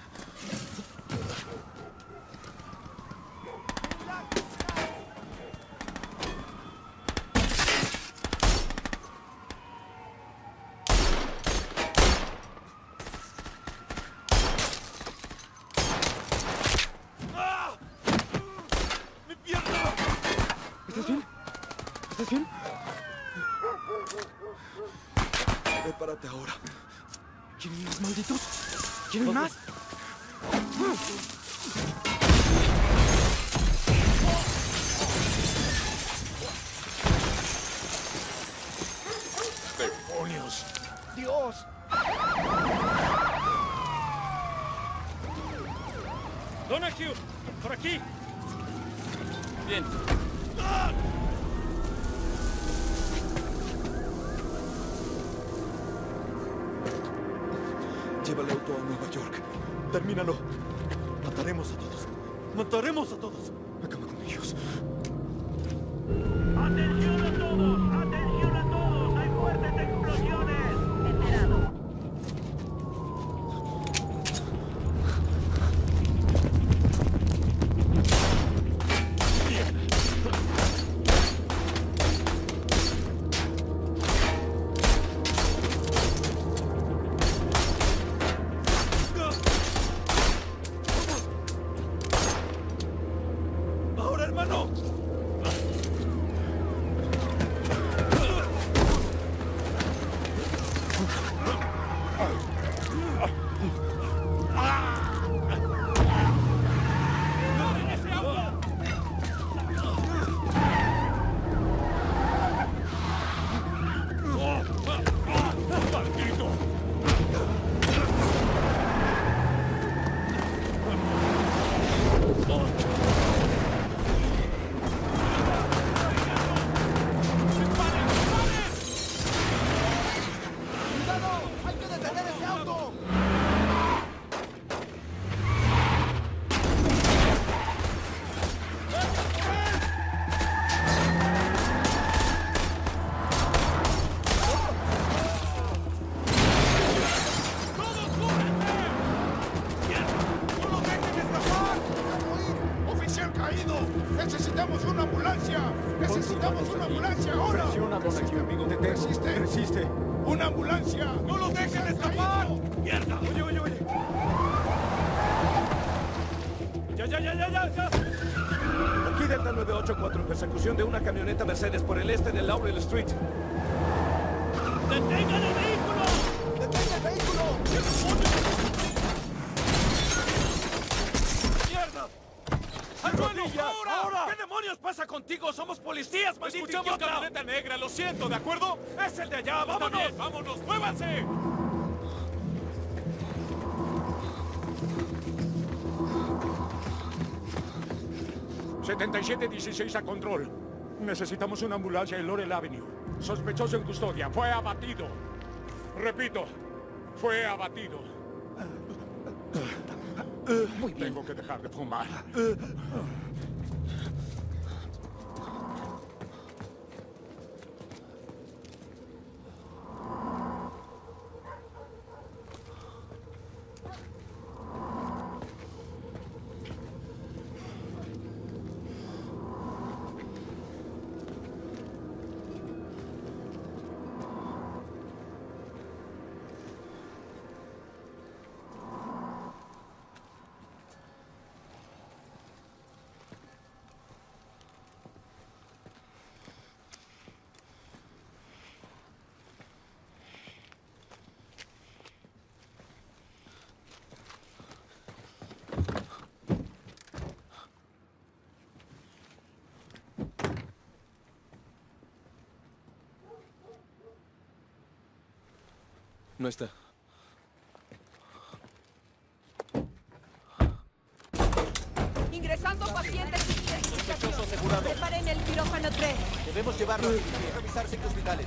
¡Mi pierna! ¿Estás bien? ¿Estás bien? Prepárate ahora. ¿Quieren más, malditos? ¿Quieren más? ¡Demonios! ¡Dios! Donahue, por aquí. Bien. ¡Ah! Lleva el auto a Nueva York. Termínalo. Mataremos a todos. Mataremos a todos. Acaba con ellos. ¡Atención a todos! ¡Atención a todos! ambulancia ahora! Presiona, Donahue, amigo. Detén. Resiste. Resiste. ¡Una ambulancia! ¡No los dejen escapar! ¡Mierda! Oye, oye, oye. ¡Ya, ya, ya, ya, ya! ya. Aquí Delta nueve ocho cuatro, persecución de una camioneta Mercedes por el este de Laurel Street. ¡Detengan el vehículo! ¡Detengan el vehículo! ¡Mierda! ¡Al suelo! ¡Ahora! ¡Ahora! ¿Qué demonios pasa contigo? ¡Somos policías, maldito Escuchamos idiota! camioneta negra, lo siento, ¿de acuerdo? ¡Es el de allá! ¡Vámonos! Está bien, vámonos, muévanse. setenta y siete dieciséis a control. Necesitamos una ambulancia en Laurel Avenue. Sospechoso en custodia. Fue abatido. Repito, fue abatido. Muy bien. Tengo que dejar de fumar. No está. Ingresando pacientes sin identificación. Preparen el quirófano tres. Debemos llevarlo a revisar signos vitales.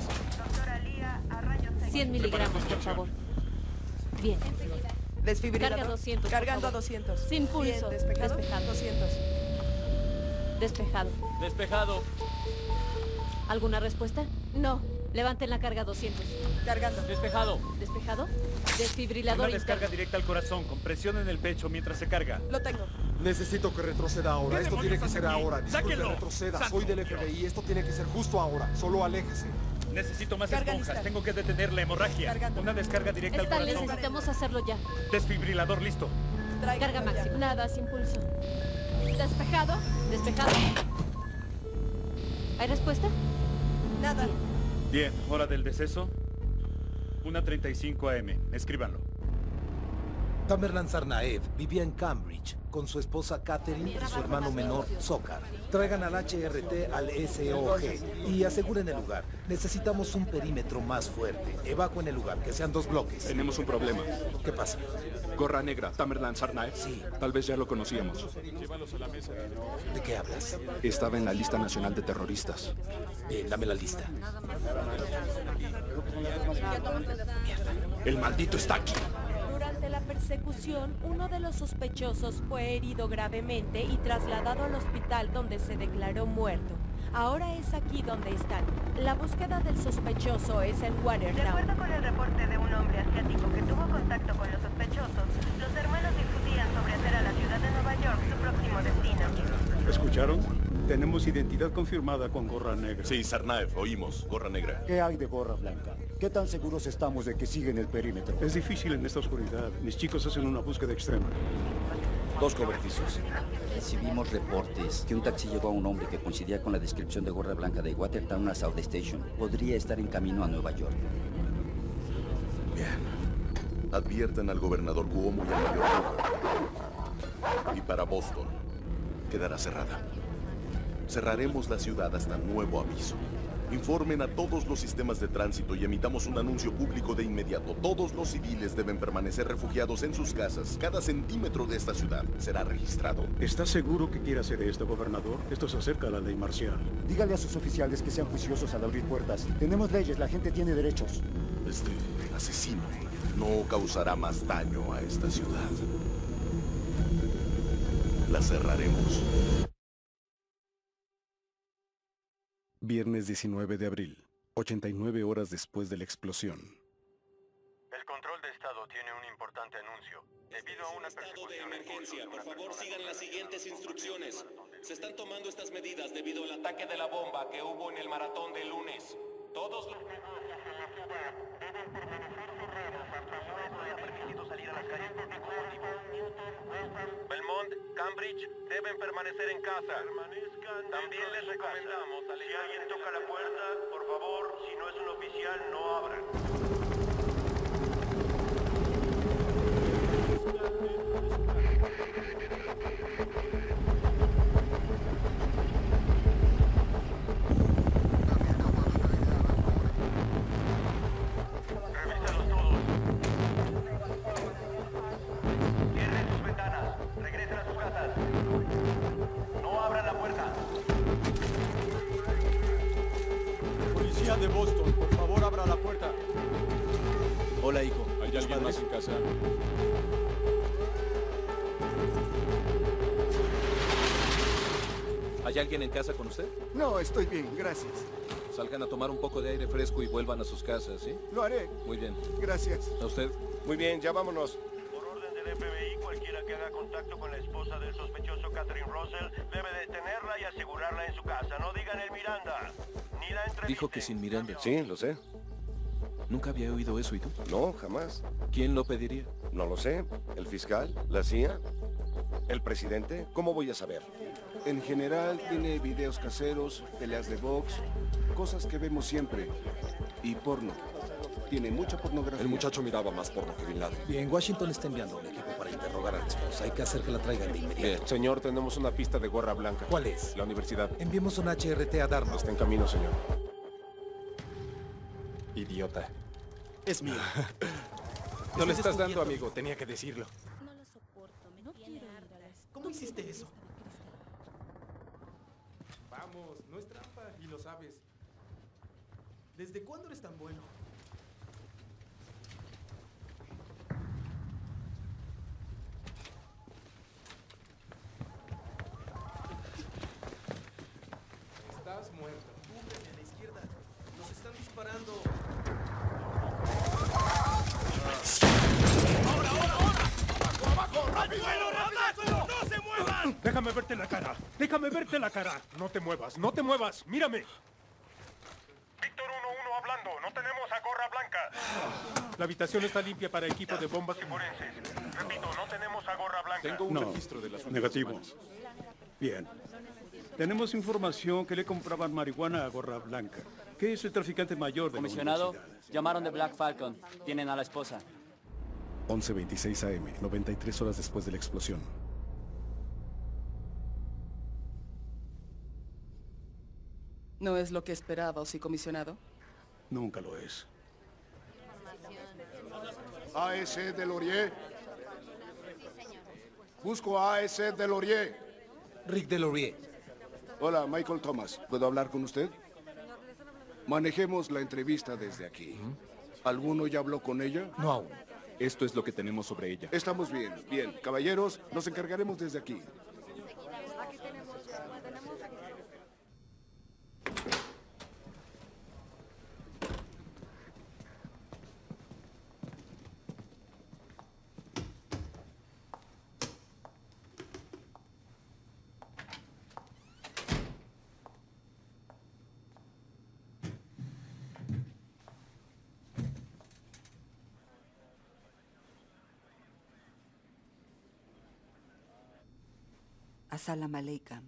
cien miligramos, por favor. Bien. Desfibrilador. Carga doscientos. Cargando a doscientos. Sin pulso. Bien, despejado. Despejado. doscientos. Despejado. Despejado. ¿Alguna respuesta? No. Levanten la carga doscientos. Cargando. Despejado. ¿Despejado? Desfibrilador Una descarga interno. directa al corazón, con presión en el pecho mientras se carga. Lo tengo. Necesito que retroceda ahora. ¿Qué Esto tiene que demonios ser hace aquí? ahora. Disculpe, ¡Sáquenlo! retroceda. ¡Santo Soy del F B I. Esto tiene que ser justo ahora. Solo aléjese. Necesito más Carga esponjas. lista. Tengo que detener la hemorragia. Cargando. Una descarga directa Está, al corazón. necesitamos hacerlo ya. Desfibrilador listo. Traigo Carga ya. máxima. Nada, sin pulso. Despejado. Despejado. ¿Hay respuesta? Nada. Bien, hora del deceso. una treinta y cinco A M. Escríbanlo. Tamerlan Tsarnaev vivía en Cambridge con su esposa Catherine y su hermano menor Zócar. Traigan al H R T al S O G y aseguren el lugar. Necesitamos un perímetro más fuerte. Evacúen el lugar, que sean dos bloques. Tenemos un problema. ¿Qué pasa? Gorra Negra, Tamerlan Tsarnaev. Sí. Tal vez ya lo conocíamos. Llévalos a la mesa. ¿De qué hablas? Estaba en la lista nacional de terroristas. Bien, dame la lista. El maldito está aquí. Durante la persecución, uno de los sospechosos fue herido gravemente y trasladado al hospital donde se declaró muerto. Ahora es aquí donde están. La búsqueda del sospechoso es en De Watertown. acuerdo con el reporte de un hombre asiático que tuvo contacto con los sospechosos, los hermanos discutían sobre hacer a la ciudad de Nueva York su próximo destino. ¿Escucharon? Tenemos identidad confirmada con Gorra Negra. Sí, Tsarnaev, oímos. Gorra Negra. ¿Qué hay de Gorra Blanca? ¿Qué tan seguros estamos de que siguen el perímetro? Es difícil en esta oscuridad. Mis chicos hacen una búsqueda extrema. Dos cobertizos. Recibimos reportes que un taxi llevó a un hombre que coincidía con la descripción de Gorra Blanca de Watertown a South Station. Podría estar en camino a Nueva York. Bien. Adviertan al gobernador Cuomo y al mayor Hoover. Y para Boston, quedará cerrada. Cerraremos la ciudad hasta nuevo aviso. Informen a todos los sistemas de tránsito y emitamos un anuncio público de inmediato. Todos los civiles deben permanecer refugiados en sus casas. Cada centímetro de esta ciudad será registrado. ¿Estás seguro que quiere hacer esto, gobernador? Esto se acerca a la ley marcial. Dígale a sus oficiales que sean juiciosos al abrir puertas. Tenemos leyes, la gente tiene derechos. Este asesino no causará más daño a esta ciudad. La cerraremos. Viernes diecinueve de abril, ochenta y nueve horas después de la explosión. El control de estado tiene un importante anuncio. Debido a una persecución en curso, por favor sigan las siguientes instrucciones. Se están tomando estas medidas debido al ataque de la bomba que hubo en el maratón del lunes. Todos los negocios en la ciudad deben permanecer cerrados hasta nuevo aviso. Permitido salir a las calles por ningún motivo. Belmont, Cambridge deben permanecer en casa. Permanezcan. También les recomendamos al si alguien toca la puerta, por favor, si no es un oficial, no abran. De Boston, por favor, abra la puerta. Hola, hijo. ¿Hay alguien más en casa? ¿Hay alguien en casa con usted? No, estoy bien, gracias. Salgan a tomar un poco de aire fresco y vuelvan a sus casas, ¿sí? Lo haré. Muy bien. Gracias. ¿A usted? Muy bien, ya vámonos. Por orden del F B I, cualquiera que haga contacto con la esposa del sospechoso Catherine Russell debe detenerla y asegurarla en su casa. No digan el Miranda. Ni la entrevista. Dijo que sin Miranda. Sí, lo sé. Nunca había oído eso, ¿y tú? No, jamás. ¿Quién lo pediría? No lo sé. ¿El fiscal? ¿La C I A? ¿El presidente? ¿Cómo voy a saber? En general, tiene videos caseros, peleas de box, cosas que vemos siempre. Y porno. Tiene mucha pornografía. El muchacho miraba más porno que Bin Laden. Bien, Washington está enviando un equipo para interrogar a la esposa. Hay que hacer que la traigan de inmediato. Bien, señor, tenemos una pista de gorra blanca. ¿Cuál es? La universidad. Enviemos un H R T a Dartmouth. Está en camino, señor. Idiota. Es mío. No le estás dando, amigo. Tenía que decirlo. No lo soporto, me no quiero ir a la ¿Cómo hiciste eso? Vamos, no es trampa y lo sabes. ¿Desde cuándo eres tan bueno? Estás muerto. Cúbreme a la izquierda. Nos están disparando. ¡Ahora, ahora, ahora! ¡Abajo, abajo! ¡Rápido, rápido! ¡No se muevan! Déjame verte la cara. Déjame verte la cara. No te muevas, no te muevas. Mírame. Víctor uno uno hablando. No tenemos a gorra blanca. La habitación está limpia para equipo de bombas. Repito, no tenemos a gorra blanca. Tengo un No, registro de las últimas negativo. semanas. Bien. Tenemos información que le compraban marihuana a Gorra Blanca, que es el traficante mayor de Comisionado, la universidad. llamaron de Black Falcon. Tienen a la esposa. once veintiséis A M, noventa y tres horas después de la explosión. ¿No es lo que esperaba, sí, comisionado? Nunca lo es. A S Delorier. Busco a A S Delorier. Rick Delorier. Hola, Michael Thomas. ¿Puedo hablar con usted? Manejemos la entrevista desde aquí. ¿Alguno ya habló con ella? No aún. Esto es lo que tenemos sobre ella. Estamos bien. Bien, caballeros, nos encargaremos desde aquí. Assalamu alaikum.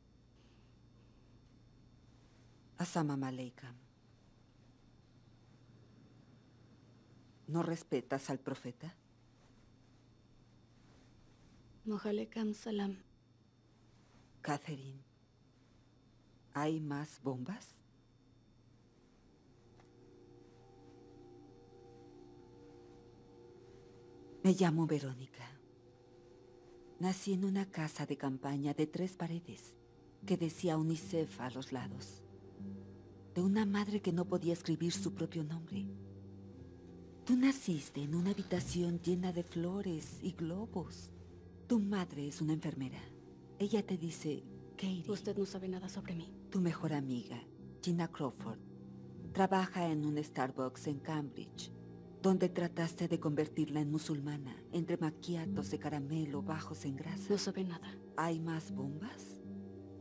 Assalamu alaikum. ¿No respetas al profeta? Mohalekam salam. Catherine, ¿hay más bombas? Me llamo Verónica. Nací en una casa de campaña de tres paredes que decía UNICEF a los lados. De una madre que no podía escribir su propio nombre. Tú naciste en una habitación llena de flores y globos. Tu madre es una enfermera. Ella te dice, Katie. Usted no sabe nada sobre mí. Tu mejor amiga, Gina Crawford, trabaja en un Starbucks en Cambridge, donde trataste de convertirla en musulmana, entre macchiatos de caramelo bajos en grasa. No sabe nada. ¿Hay más bombas?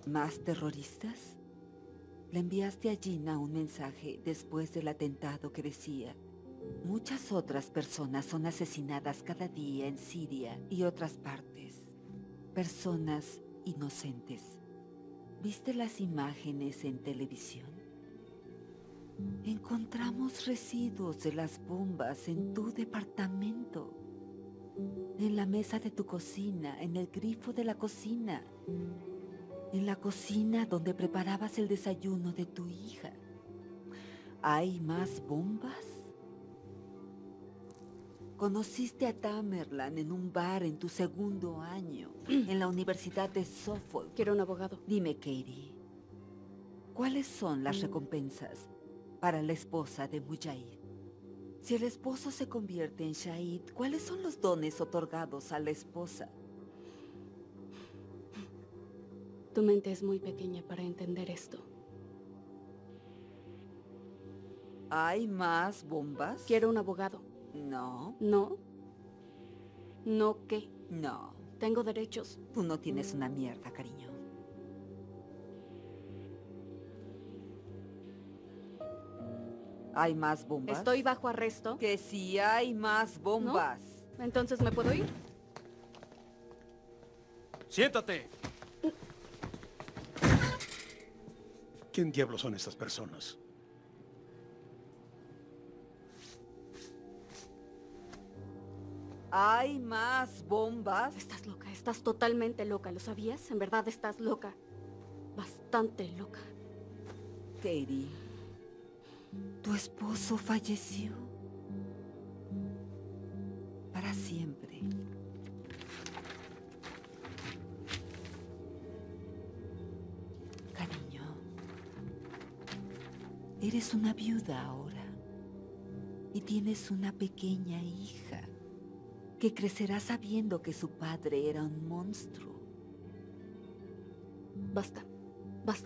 ¿Más terroristas? Le enviaste a Gina un mensaje después del atentado que decía: muchas otras personas son asesinadas cada día en Siria y otras partes. Personas inocentes. ¿Viste las imágenes en televisión? Encontramos residuos de las bombas en tu departamento. En la mesa de tu cocina, en el grifo de la cocina. En la cocina donde preparabas el desayuno de tu hija. ¿Hay más bombas? Conociste a Tamerlan en un bar en tu segundo año, en la Universidad de Suffolk. Quiero un abogado. Dime, Katie, ¿cuáles son las recompensas para la esposa de Mujahid? Si el esposo se convierte en Shahid, ¿cuáles son los dones otorgados a la esposa? Tu mente es muy pequeña para entender esto. ¿Hay más bombas? Quiero un abogado. No. ¿No? ¿No qué? No. Tengo derechos. Tú no tienes una mierda, cariño. ¿Hay más bombas? ¿Estoy bajo arresto? Que sí hay más bombas. ¿No? ¿Entonces me puedo ir? ¡Siéntate! ¿Quién diablos son estas personas? ¿Hay más bombas? Estás loca, estás totalmente loca, ¿lo sabías? En verdad estás loca. Bastante loca. Katie, tu esposo falleció. Para siempre. Cariño, eres una viuda ahora. Y tienes una pequeña hija que crecerá sabiendo que su padre era un monstruo. Basta, basta.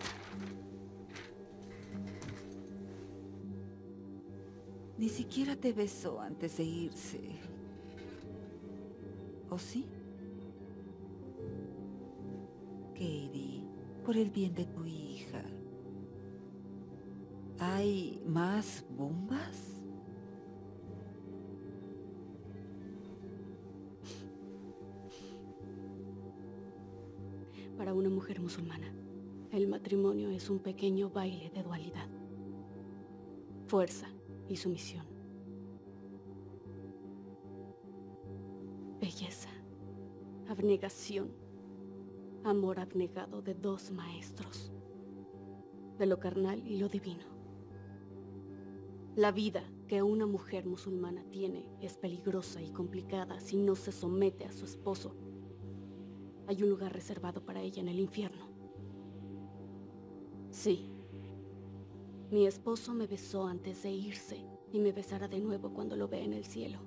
Ni siquiera te besó antes de irse. ¿O sí? Katie, por el bien de tu hija. ¿Hay más bombas? Para una mujer musulmana, el matrimonio es un pequeño baile de dualidad. Fuerza y sumisión. Belleza, abnegación, amor abnegado de dos maestros, de lo carnal y lo divino. La vida que una mujer musulmana tiene es peligrosa y complicada si no se somete a su esposo. Hay un lugar reservado para ella en el infierno. Sí. Mi esposo me besó antes de irse y me besará de nuevo cuando lo vea en el cielo.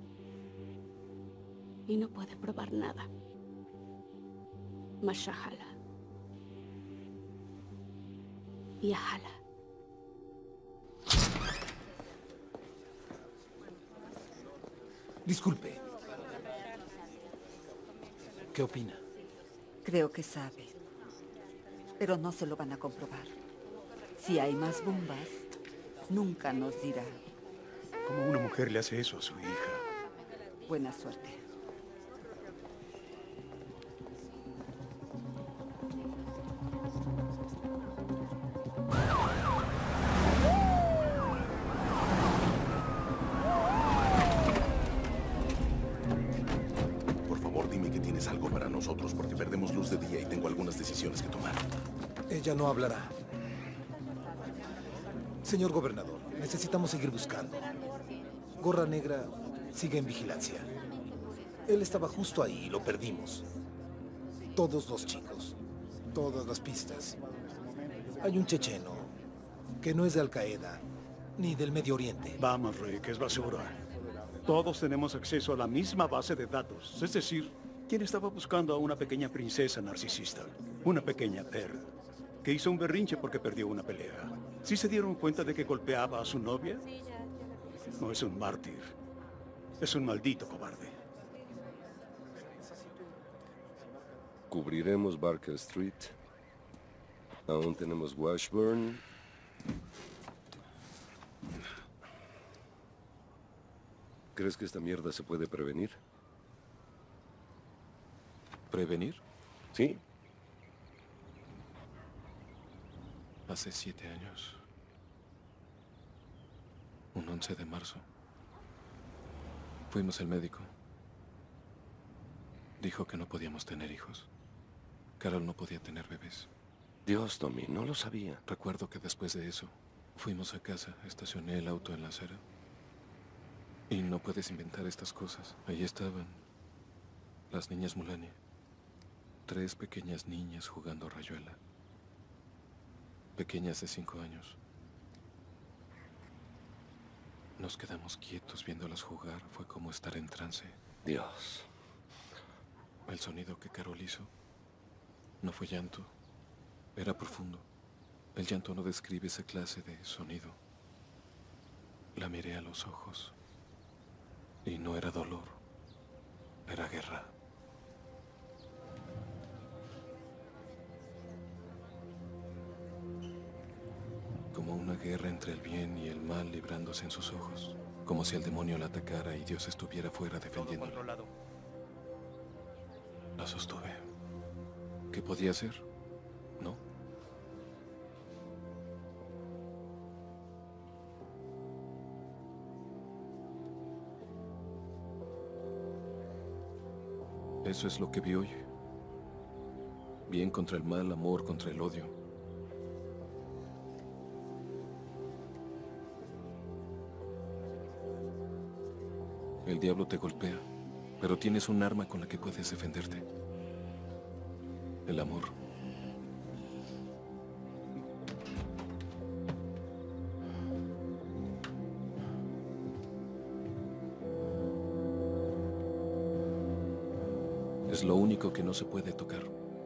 Y no puede probar nada. Mashahala. Y ahala. Disculpe. ¿Qué opina? Creo que sabe. Pero no se lo van a comprobar. Si hay más bombas, nunca nos dirá. ¿Cómo una mujer le hace eso a su hija? Buena suerte. Por favor, dime que tienes algo para nosotros, porque perdemos luz de día y tengo algunas decisiones que tomar. Ella no hablará. Señor gobernador, necesitamos seguir buscando. Gorra Negra sigue en vigilancia. Él estaba justo ahí y lo perdimos. Todos los chicos, todas las pistas. Hay un checheno que no es de Al Qaeda ni del Medio Oriente. Vamos, Rey, que es basura. Todos tenemos acceso a la misma base de datos. Es decir, ¿quién estaba buscando a una pequeña princesa narcisista? Una pequeña perra que hizo un berrinche porque perdió una pelea. ¿Sí se dieron cuenta de que golpeaba a su novia? No es un mártir. Es un maldito cobarde. ¿Cubriremos Barker Street? Aún tenemos Washburn. ¿Crees que esta mierda se puede prevenir? ¿Prevenir? Sí. Hace siete años. Un once de marzo. Fuimos al médico. Dijo que no podíamos tener hijos. Carol no podía tener bebés. Dios, Tommy, no lo sabía. Recuerdo que después de eso, fuimos a casa, estacioné el auto en la acera. Y no puedes inventar estas cosas. Ahí estaban las niñas Mulani. Tres pequeñas niñas jugando a rayuela. Pequeñas de cinco años. Nos quedamos quietos viéndolas jugar. Fue como estar en trance. Dios. El sonido que Carol hizo no fue llanto. Era profundo. El llanto no describe esa clase de sonido. La miré a los ojos. Y no era dolor. Era guerra. Como una guerra entre el bien y el mal librándose en sus ojos. Como si el demonio la atacara y Dios estuviera fuera defendiéndola. La sostuve. ¿Qué podía hacer? ¿No? Eso es lo que vi hoy. Bien contra el mal, amor contra el odio. El diablo te golpea, pero tienes un arma con la que puedes defenderte. El amor. Es lo único que no se puede tocar.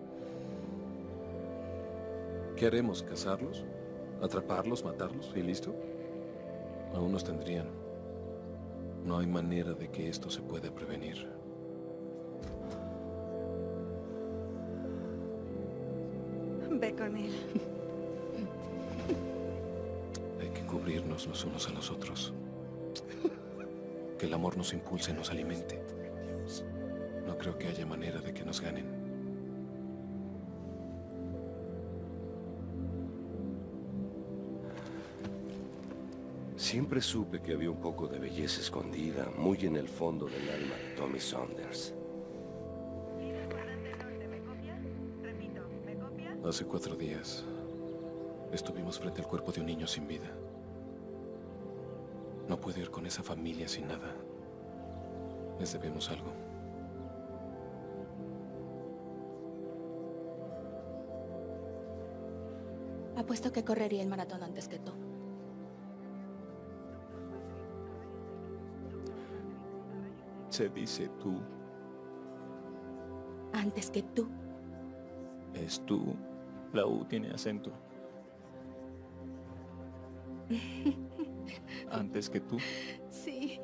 ¿Qué haremos? ¿Cazarlos? ¿Atraparlos? ¿Matarlos? ¿Y listo? Aún nos tendrían. No hay manera de que esto se pueda prevenir. Ve con él. Hay que cubrirnos los unos a los otros. Que el amor nos impulse, nos alimente. No creo que haya manera de que nos ganen. Siempre supe que había un poco de belleza escondida, muy en el fondo del alma de Tommy Saunders. Hace cuatro días estuvimos frente al cuerpo de un niño sin vida. No puedo ir con esa familia sin nada. Les debemos algo. Apuesto que correría el maratón antes que tú. Se dice tú. Antes que tú. Es tú. La U tiene acento. Antes que tú. Sí.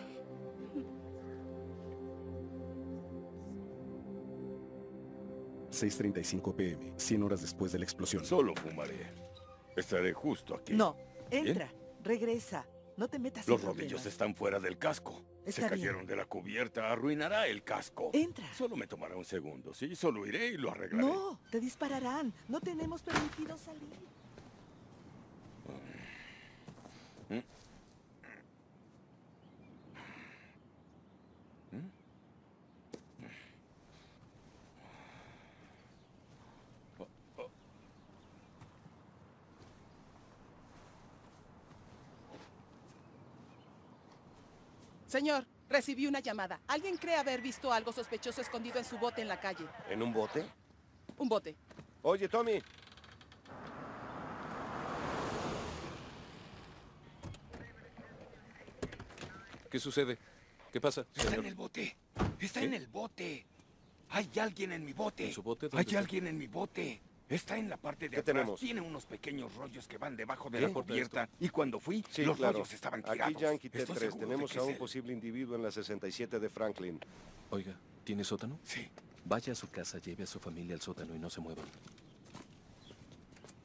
seis treinta y cinco p m, cien horas después de la explosión. Solo fumaré. Estaré justo aquí. No, entra, ¿bien? Regresa. No te metas Los en rodillos problemas. están fuera del casco. Está Se cayeron bien. de la cubierta. Arruinará el casco. Entra. Solo me tomará un segundo, ¿sí? Solo iré y lo arreglaré. No, te dispararán. No tenemos permitido salir. ¿Mm? Señor, recibí una llamada. ¿Alguien cree haber visto algo sospechoso escondido en su bote en la calle? ¿En un bote? Un bote. Oye, Tommy. ¿Qué sucede? ¿Qué pasa, Está señor? en el bote. Está ¿Qué? en el bote. Hay alguien en mi bote. ¿En su bote? ¿Dónde Hay está? alguien en mi bote. Está en la parte de ¿Qué atrás. tenemos? Tiene unos pequeños rollos que van debajo de ¿Qué? la cubierta. Y cuando fui, Sí, los claro. rollos estaban tirados. Aquí Yankee T Estoy tres. seguro Tenemos de que a es un él. posible individuo en la sesenta y siete de Franklin. Oiga, ¿tiene sótano? Sí. Vaya a su casa, lleve a su familia al sótano y no se muevan.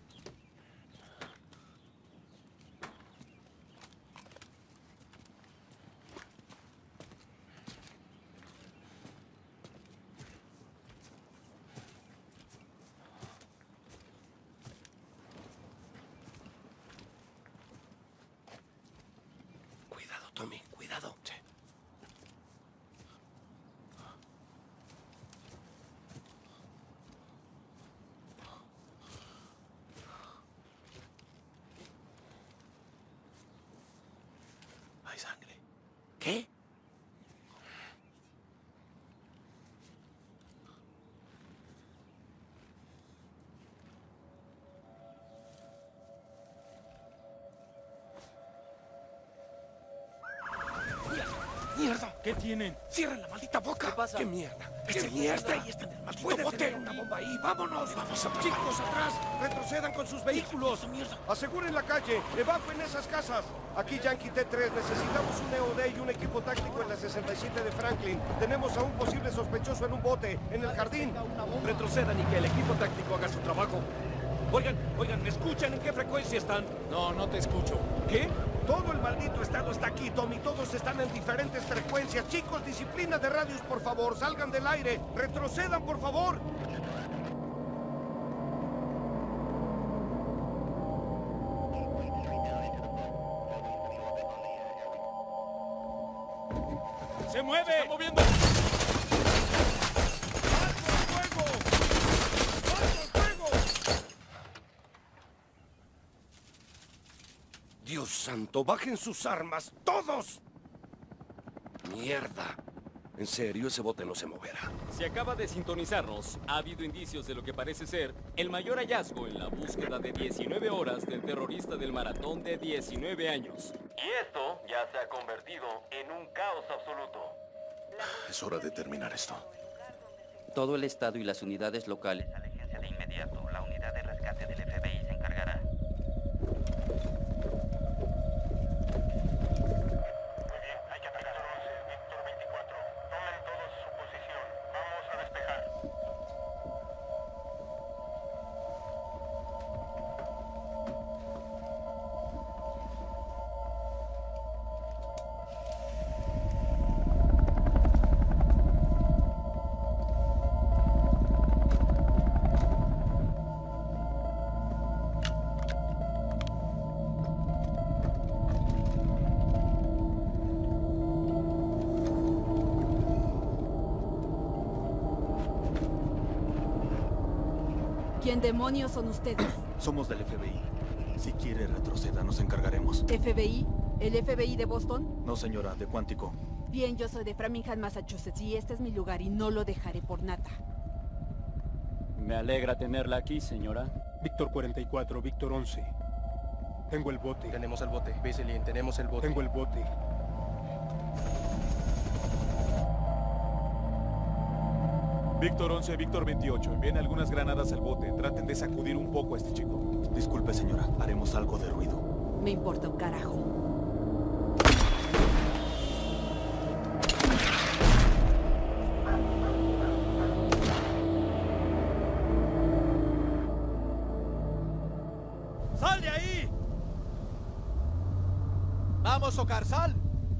¿Qué tienen? ¡Cierren la maldita boca! ¿Qué pasa? ¡Qué mierda! ¡Qué mierda! Ahí está en el maldito bote. Puede tener una bomba ahí. ¡Vámonos! ¡Vamos a ¡Chicos, atrás! ¡Retrocedan con sus vehículos! ¡Aseguren la calle! ¡Evacuen esas casas! Aquí Yankee T tres. Necesitamos un E O D y un equipo táctico en la sesenta y siete de Franklin. Tenemos a un posible sospechoso en un bote, en el jardín. Retrocedan y que el equipo táctico haga su trabajo. Oigan, oigan, ¿me escuchan? ¿En qué frecuencia están? No, no te escucho. ¿Qué? Todo el maldito estado está aquí, Tommy. Todos están en diferentes frecuencias. Chicos, disciplina de radios, por favor. Salgan del aire. Retrocedan, por favor. ¡Se mueve! ¡Se está moviendo! Dios santo, bajen sus armas, todos. Mierda. En serio, ese bote no se moverá. Si acaba de sintonizarnos, ha habido indicios de lo que parece ser el mayor hallazgo en la búsqueda de diecinueve horas del terrorista del maratón de diecinueve años. Y esto ya se ha convertido en un caos absoluto. Es hora de terminar esto. Todo el estado y las unidades locales. Aléjense de inmediato. La unidad de rescate del F B I se encargará. ¿Quién demonios son ustedes? Somos del F B I. Si quiere, retroceda, nos encargaremos. ¿F B I? ¿El F B I de Boston? No, señora, de Cuántico. Bien, yo soy de Framingham, Massachusetts, y este es mi lugar y no lo dejaré por nada. Me alegra tenerla aquí, señora. Víctor cuarenta y cuatro, Víctor once. Tengo el bote. Tenemos el bote. Biselin, tenemos el bote. Tengo el bote. Víctor once, Víctor veintiocho. Envíen algunas granadas al bote. Traten de sacudir un poco a este chico. Disculpe, señora. Haremos algo de ruido. Me importa un carajo. ¡Sal de ahí! ¡Vamos, Ocar, sal!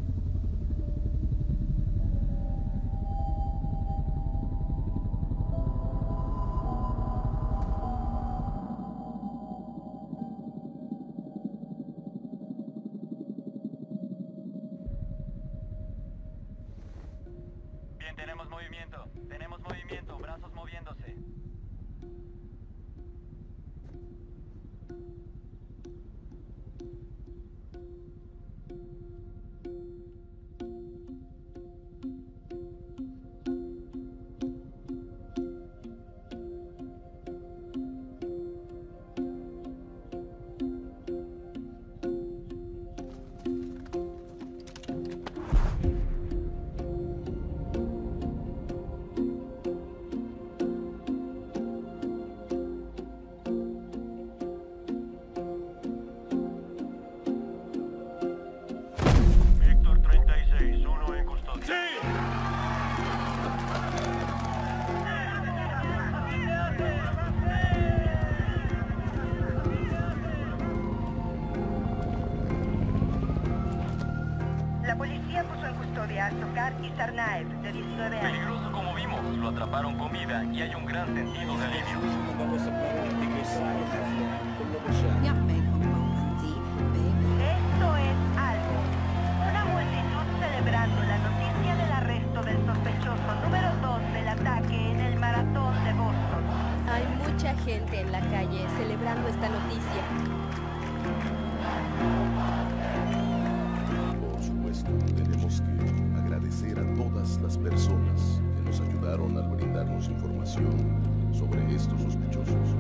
Bien, tenemos movimiento. Tenemos movimiento. Brazos moviéndose. La policía puso en custodia a Sokar y Sarnaev, de diecinueve años. Peligroso como vimos. Lo atraparon con vida y hay un gran sentido de alivio. Esto es algo. Una multitud celebrando la noticia del arresto del sospechoso número dos del ataque en el maratón de Boston. Hay mucha gente en la calle celebrando esta noticia. Por supuesto, tenemos que agradecer a todas las personas que nos ayudaron al brindarnos información sobre estos sospechosos.